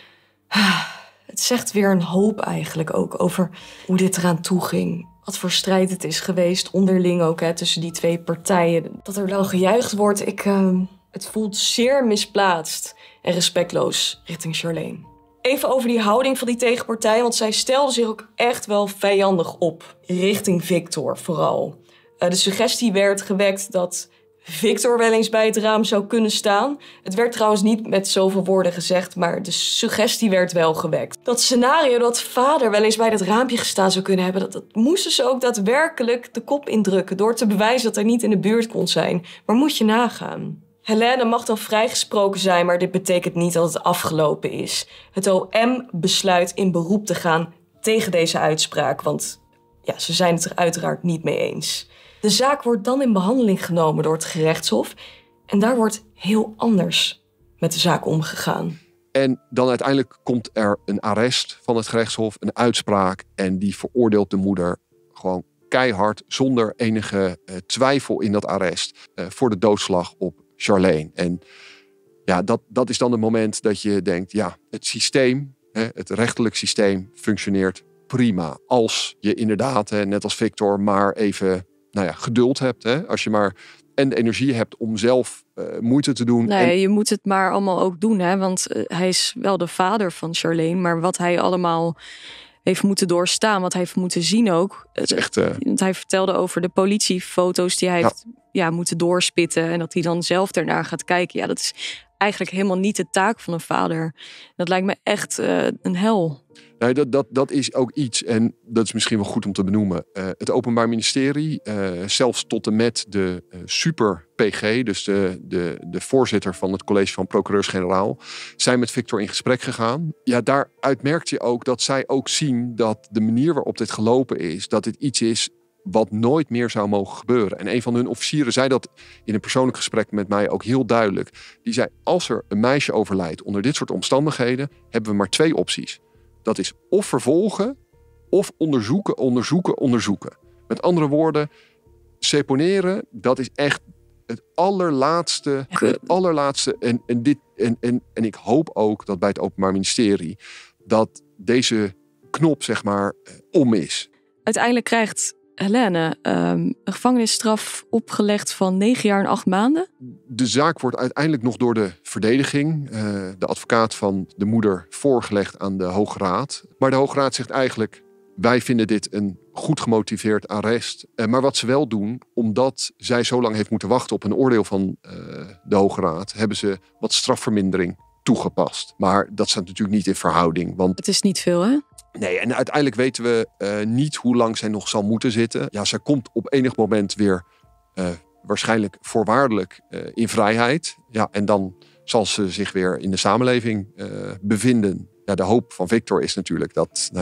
S1: het zegt weer een hoop eigenlijk ook over hoe dit eraan toe ging. Wat voor strijd het is geweest, onderling ook, hè, tussen die twee partijen. Dat er dan gejuicht wordt, het voelt zeer misplaatst en respectloos richting Charlene. Even over die houding van die tegenpartij, want zij stelde zich ook echt wel vijandig op. Richting Victor vooral. De suggestie werd gewekt dat Victor wel eens bij het raam zou kunnen staan. Het werd trouwens niet met zoveel woorden gezegd, maar de suggestie werd wel gewekt. Dat scenario dat vader wel eens bij dat raampje gestaan zou kunnen hebben, dat moesten ze ook daadwerkelijk de kop indrukken door te bewijzen dat hij niet in de buurt kon zijn. Maar moet je nagaan. Helene mag dan vrijgesproken zijn, maar dit betekent niet dat het afgelopen is. Het OM besluit in beroep te gaan tegen deze uitspraak, want ze zijn het er uiteraard niet mee eens. De zaak wordt dan in behandeling genomen door het gerechtshof en daar wordt heel anders met de zaak omgegaan.
S4: En dan uiteindelijk komt er een arrest van het gerechtshof, een uitspraak, en die veroordeelt de moeder gewoon keihard, zonder enige twijfel in dat arrest, voor de doodslag op Charlene. En dat is dan het moment dat je denkt, het systeem, het rechterlijk systeem functioneert prima. Als je inderdaad, net als Victor, maar even geduld hebt. Hè? Als je maar en de energie hebt om zelf moeite te doen.
S3: Nee, je moet het maar allemaal ook doen. Hè? Want hij is wel de vader van Charlene. Maar wat hij allemaal heeft moeten doorstaan, wat hij heeft moeten zien ook.
S4: Het is echt,
S3: want hij vertelde over de politiefoto's die hij heeft moeten doorspitten. En dat hij dan zelf ernaar gaat kijken. Ja, dat is eigenlijk helemaal niet de taak van een vader. Dat lijkt me echt een hel.
S4: Nee, dat is ook iets, en dat is misschien wel goed om te benoemen. Het Openbaar Ministerie, zelfs tot en met de super-PG, dus de voorzitter van het college van procureurs-generaal, zijn met Victor in gesprek gegaan. Ja, daaruit merkt je ook dat zij ook zien dat de manier waarop dit gelopen is, dat dit iets is wat nooit meer zou mogen gebeuren. En een van hun officieren zei dat in een persoonlijk gesprek met mij ook heel duidelijk. Die zei, als er een meisje overlijdt onder dit soort omstandigheden, hebben we maar 2 opties. Dat is of vervolgen of onderzoeken. Met andere woorden, seponeren, dat is echt het allerlaatste. En ik hoop ook dat bij het Openbaar Ministerie dat deze knop, zeg maar, om is.
S3: Uiteindelijk krijgt Helene een gevangenisstraf opgelegd van 9 jaar en 8 maanden.
S4: De zaak wordt uiteindelijk nog door de verdediging, de advocaat van de moeder, voorgelegd aan de Hoge Raad. Maar de Hoge Raad zegt eigenlijk, wij vinden dit een goed gemotiveerd arrest. Maar wat ze wel doen, omdat zij zo lang heeft moeten wachten op een oordeel van de Hoge Raad, hebben ze wat strafvermindering toegepast. Maar dat staat natuurlijk niet in verhouding. Want
S3: het is niet veel, hè?
S4: Nee, en uiteindelijk weten we niet hoe lang zij nog zal moeten zitten. Ja, zij komt op enig moment weer waarschijnlijk voorwaardelijk in vrijheid. Ja, en dan zal ze zich weer in de samenleving bevinden. Ja, de hoop van Victor is natuurlijk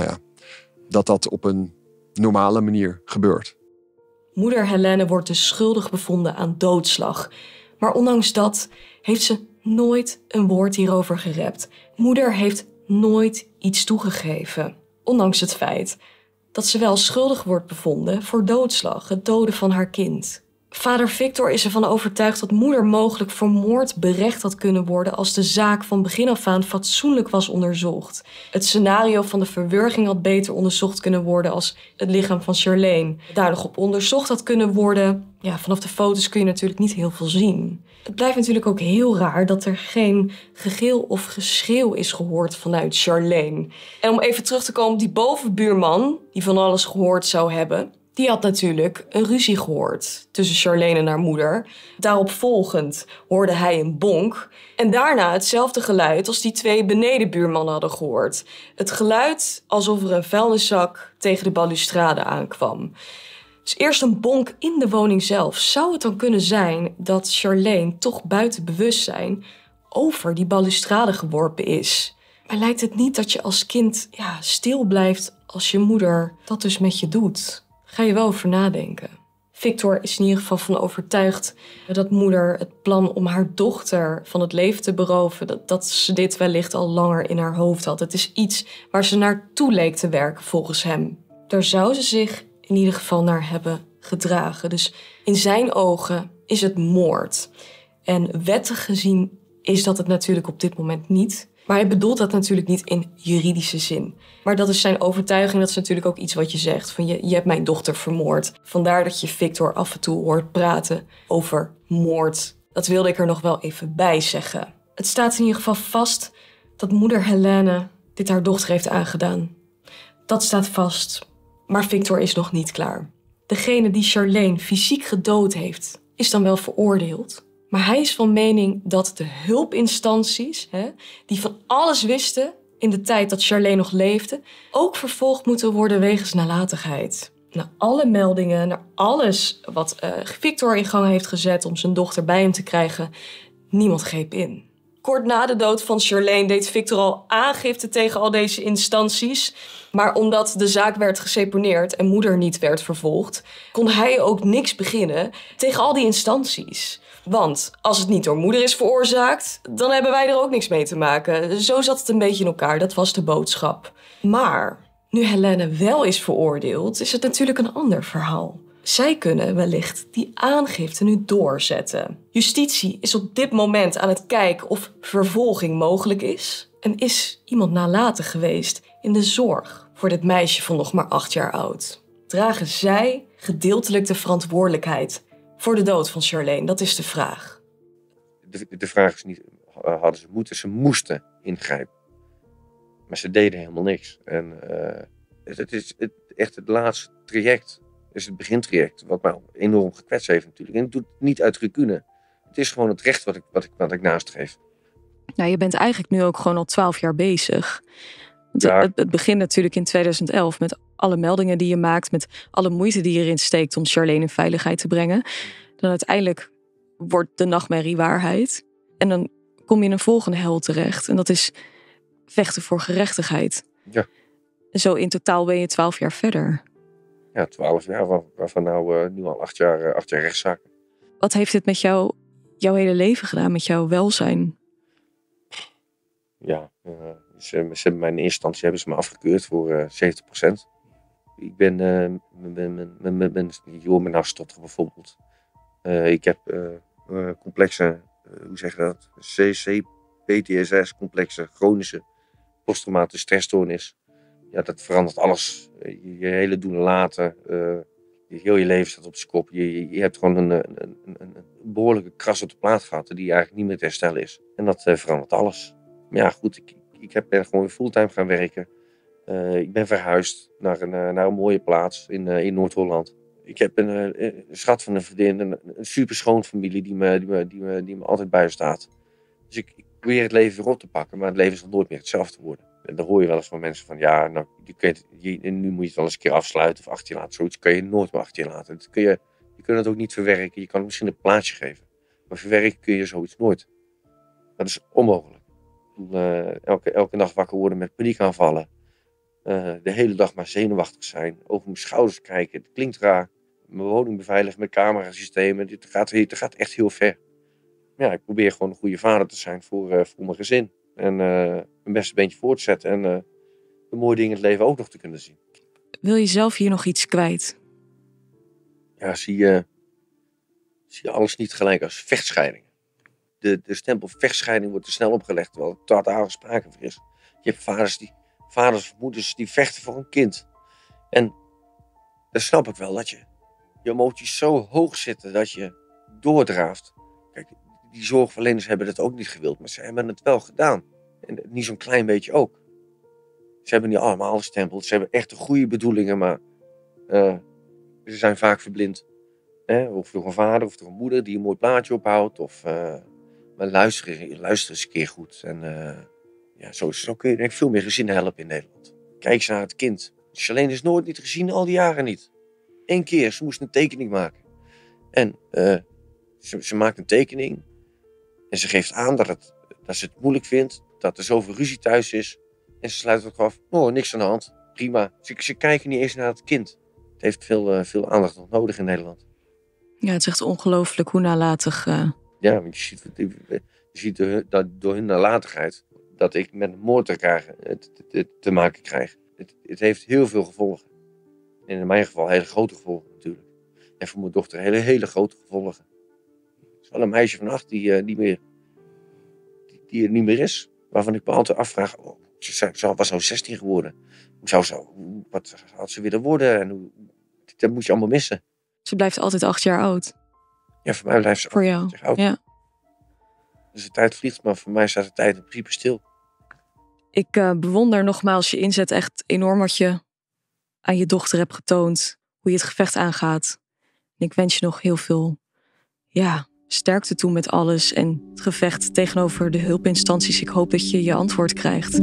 S4: dat op een normale manier gebeurt.
S1: Moeder Helene wordt dus schuldig bevonden aan doodslag. Maar ondanks dat heeft ze nooit een woord hierover gerept. Moeder heeft nooit iets toegegeven. Ondanks het feit dat ze wel schuldig wordt bevonden voor doodslag, het doden van haar kind. Vader Victor is ervan overtuigd dat moeder mogelijk voor moord berecht had kunnen worden als de zaak van begin af aan fatsoenlijk was onderzocht. Het scenario van de verwurging had beter onderzocht kunnen worden als het lichaam van Charlene daar nog op onderzocht had kunnen worden. Ja, vanaf de foto's kun je natuurlijk niet heel veel zien. Het blijft natuurlijk ook heel raar dat er geen gegil of geschreeuw is gehoord vanuit Charlene. En om even terug te komen op die bovenbuurman, die van alles gehoord zou hebben, die had natuurlijk een ruzie gehoord tussen Charlene en haar moeder. Daaropvolgend hoorde hij een bonk. En daarna hetzelfde geluid als die 2 benedenbuurmannen hadden gehoord. Het geluid alsof er een vuilniszak tegen de balustrade aankwam. Dus eerst een bonk in de woning zelf. Zou het dan kunnen zijn dat Charlene toch buiten bewustzijn over die balustrade geworpen is? Maar lijkt het niet dat je als kind stil blijft als je moeder dat dus met je doet? Ga je wel over nadenken. Victor is in ieder geval van overtuigd dat moeder het plan om haar dochter van het leven te beroven, dat ze dit wellicht al langer in haar hoofd had. Het is iets waar ze naartoe leek te werken volgens hem. Daar zou ze zich in ieder geval naar hebben gedragen. Dus in zijn ogen is het moord. En wettig gezien is dat het natuurlijk op dit moment niet. Maar hij bedoelt dat natuurlijk niet in juridische zin. Maar dat is zijn overtuiging, dat is natuurlijk ook iets wat je zegt. Van je hebt mijn dochter vermoord. Vandaar dat je Victor af en toe hoort praten over moord. Dat wilde ik er nog wel even bij zeggen. Het staat in ieder geval vast dat moeder Helene dit haar dochter heeft aangedaan. Dat staat vast, maar Victor is nog niet klaar. Degene die Charlene fysiek gedood heeft, is dan wel veroordeeld. Maar hij is van mening dat de hulpinstanties, die van alles wisten in de tijd dat Charlene nog leefde, ook vervolgd moeten worden wegens nalatigheid. Na alle meldingen, naar alles wat Victor in gang heeft gezet om zijn dochter bij hem te krijgen, niemand greep in. Kort na de dood van Charlene deed Victor al aangifte tegen al deze instanties. Maar omdat de zaak werd geseponeerd en moeder niet werd vervolgd, kon hij ook niks beginnen tegen al die instanties. Want als het niet door moeder is veroorzaakt, dan hebben wij er ook niks mee te maken. Zo zat het een beetje in elkaar, dat was de boodschap. Maar nu Helene wel is veroordeeld, is het natuurlijk een ander verhaal. Zij kunnen wellicht die aangifte nu doorzetten. Justitie is op dit moment aan het kijken of vervolging mogelijk is. En is iemand nalatig geweest in de zorg voor dit meisje van nog maar 8 jaar oud? Dragen zij gedeeltelijk de verantwoordelijkheid voor de dood van Charlene? Dat is de vraag.
S2: De vraag is niet, hadden ze moeten? Ze moesten ingrijpen. Maar ze deden helemaal niks. En het is echt het laatste traject. Het is het begintraject, wat mij enorm gekwetst heeft natuurlijk. En het doet niet uit rancune. Het is gewoon het recht wat ik nastreef.
S3: Nou, je bent eigenlijk nu ook gewoon al 12 jaar bezig.
S2: Ja.
S3: Het begint natuurlijk in 2011 met alle meldingen die je maakt, met alle moeite die je erin steekt om Charlene in veiligheid te brengen. Dan uiteindelijk wordt de nachtmerrie waarheid. En dan kom je in een volgende hel terecht. En dat is vechten voor gerechtigheid.
S2: Ja.
S3: En zo in totaal ben je 12 jaar verder.
S2: Ja, 12 jaar, waarvan nou nu al 8 jaar rechtszaken.
S3: Wat heeft dit met jouw hele leven gedaan, met jouw welzijn?
S2: Ja, ze hebben mij in eerste instantie hebben ze me afgekeurd voor 70%. Ik ben, je hoort me nou stotteren bijvoorbeeld. Ik heb complexe, hoe zeg je dat? PTSS, complexe chronische posttraumatische stressstoornis. Ja, dat verandert alles. Je hele doen en laten. Heel je leven staat op zijn kop. Je hebt gewoon een behoorlijke kras op de plaat gehad die eigenlijk niet meer te herstellen is. En dat verandert alles. Maar ja, goed, ik ben gewoon weer fulltime gaan werken. Ik ben verhuisd naar een mooie plaats in Noord-Holland. Ik heb een schat van een vriendin, een super schoon familie die me altijd bijstaat. Dus ik probeer het leven weer op te pakken, maar het leven zal nooit meer hetzelfde worden. En dan hoor je wel eens van mensen van, ja, nou, nu moet je het wel eens een keer afsluiten of achter je laten. Zoiets kun je nooit meer achter je laten. Je kunt het ook niet verwerken. Je kan het misschien een plaatje geven. Maar verwerken kun je zoiets nooit. Dat is onmogelijk. Elke nacht wakker worden met paniekaanvallen. De hele dag maar zenuwachtig zijn. Over mijn schouders kijken. Het klinkt raar. Mijn woning beveiligen met camerasystemen. Het gaat echt heel ver. Ja, ik probeer gewoon een goede vader te zijn voor mijn gezin. En mijn beste beentje voor te zetten. En de mooie dingen in het leven ook nog te kunnen zien.
S3: Wil je zelf hier nog iets kwijt?
S2: Ja, zie je alles niet gelijk als vechtscheidingen. De stempel vechtscheiding wordt te snel opgelegd, terwijl het totaal sprake van is. Je hebt vaders of moeders die vechten voor een kind. En dan snap ik wel dat je emoties zo hoog zitten dat je doordraaft. Kijk, die zorgverleners hebben het ook niet gewild, maar ze hebben het wel gedaan. En niet zo'n klein beetje ook. Ze hebben niet allemaal gestempeld. Ze hebben echt de goede bedoelingen, maar ze zijn vaak verblind. Of door een vader of door een moeder die een mooi plaatje ophoudt. Maar luister eens een keer goed. En zo kun je denk ik veel meer gezinnen helpen in Nederland. Kijk eens naar het kind. Charlene is nooit niet gezien, al die jaren niet. 1 keer, ze moest een tekening maken. En ze maakt een tekening. En ze geeft aan dat ze het moeilijk vindt. Dat er zoveel ruzie thuis is. En ze sluit ook af. Oh, niks aan de hand. Prima. Ze kijken niet eens naar het kind. Het heeft veel aandacht nog nodig in Nederland.
S3: Ja, het is echt ongelooflijk hoe nalatig...
S2: Ja, want je ziet door hun nalatigheid dat ik met een moord te maken krijg. Het heeft heel veel gevolgen. En in mijn geval hele grote gevolgen natuurlijk. En voor mijn dochter hele grote gevolgen. Het is wel een meisje van 8 die er niet meer is. Waarvan ik me altijd afvraag, ze was zo 16 geworden. Wat had ze willen worden? En dat moet je allemaal missen.
S3: Ze blijft altijd 8 jaar oud.
S2: Ja, voor mij blijft ze
S3: voor
S2: altijd
S3: jou.
S2: 8 jaar oud.
S3: Ja.
S2: Dus de tijd vliegt, maar voor mij staat de tijd in principe stil.
S3: Ik bewonder nogmaals je inzet echt enorm wat je aan je dochter hebt getoond. Hoe je het gevecht aangaat. En ik wens je nog heel veel sterkte toe met alles. En het gevecht tegenover de hulpinstanties. Ik hoop dat je je antwoord krijgt.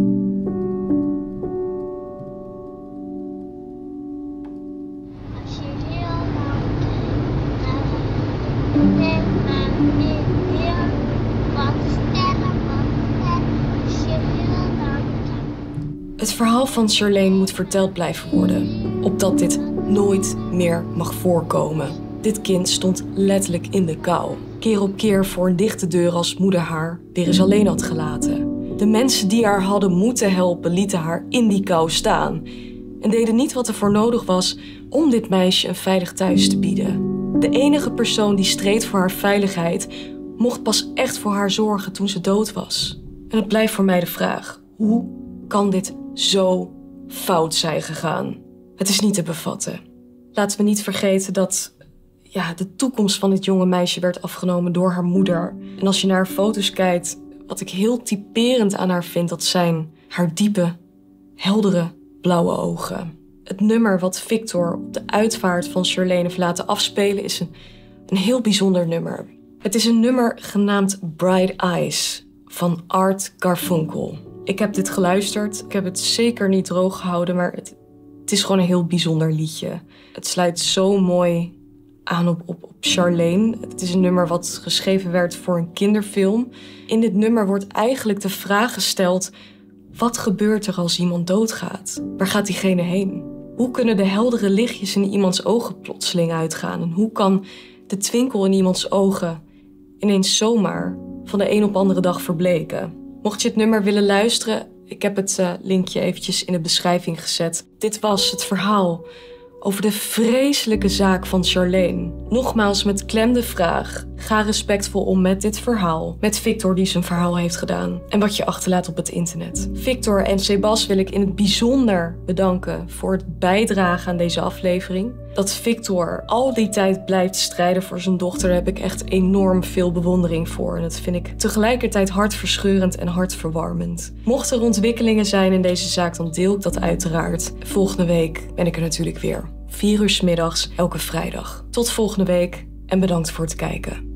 S1: Het verhaal van Charlene moet verteld blijven worden, opdat dit nooit meer mag voorkomen. Dit kind stond letterlijk in de kou. Keer op keer voor een dichte deur als moeder haar weer eens alleen had gelaten. De mensen die haar hadden moeten helpen lieten haar in die kou staan. En deden niet wat er voor nodig was om dit meisje een veilig thuis te bieden. De enige persoon die streed voor haar veiligheid mocht pas echt voor haar zorgen toen ze dood was. En het blijft voor mij de vraag, hoe kan dit zo fout zijn gegaan? Het is niet te bevatten. Laten we niet vergeten dat de toekomst van dit jonge meisje werd afgenomen door haar moeder. En als je naar haar foto's kijkt, wat ik heel typerend aan haar vind, dat zijn haar diepe, heldere, blauwe ogen. Het nummer wat Victor op de uitvaart van Charlene heeft laten afspelen is een heel bijzonder nummer. Het is een nummer genaamd Bright Eyes van Art Garfunkel. Ik heb dit geluisterd. Ik heb het zeker niet droog gehouden, maar het is gewoon een heel bijzonder liedje. Het sluit zo mooi aan op Charlene. Het is een nummer wat geschreven werd voor een kinderfilm. In dit nummer wordt eigenlijk de vraag gesteld: wat gebeurt er als iemand doodgaat? Waar gaat diegene heen? Hoe kunnen de heldere lichtjes in iemands ogen plotseling uitgaan? En hoe kan de twinkel in iemands ogen ineens zomaar van de een op andere dag verbleken? Mocht je het nummer willen luisteren, ik heb het linkje eventjes in de beschrijving gezet. Dit was het verhaal over de vreselijke zaak van Charlene. Nogmaals met klem de vraag: ga respectvol om met dit verhaal. Met Victor die zijn verhaal heeft gedaan. En wat je achterlaat op het internet. Victor en Sebas wil ik in het bijzonder bedanken voor het bijdragen aan deze aflevering. Dat Victor al die tijd blijft strijden voor zijn dochter, daar heb ik echt enorm veel bewondering voor. En dat vind ik tegelijkertijd hartverscheurend en hartverwarmend. Mochten er ontwikkelingen zijn in deze zaak, dan deel ik dat uiteraard. Volgende week ben ik er natuurlijk weer. 4 uur 's middags, elke vrijdag. Tot volgende week en bedankt voor het kijken.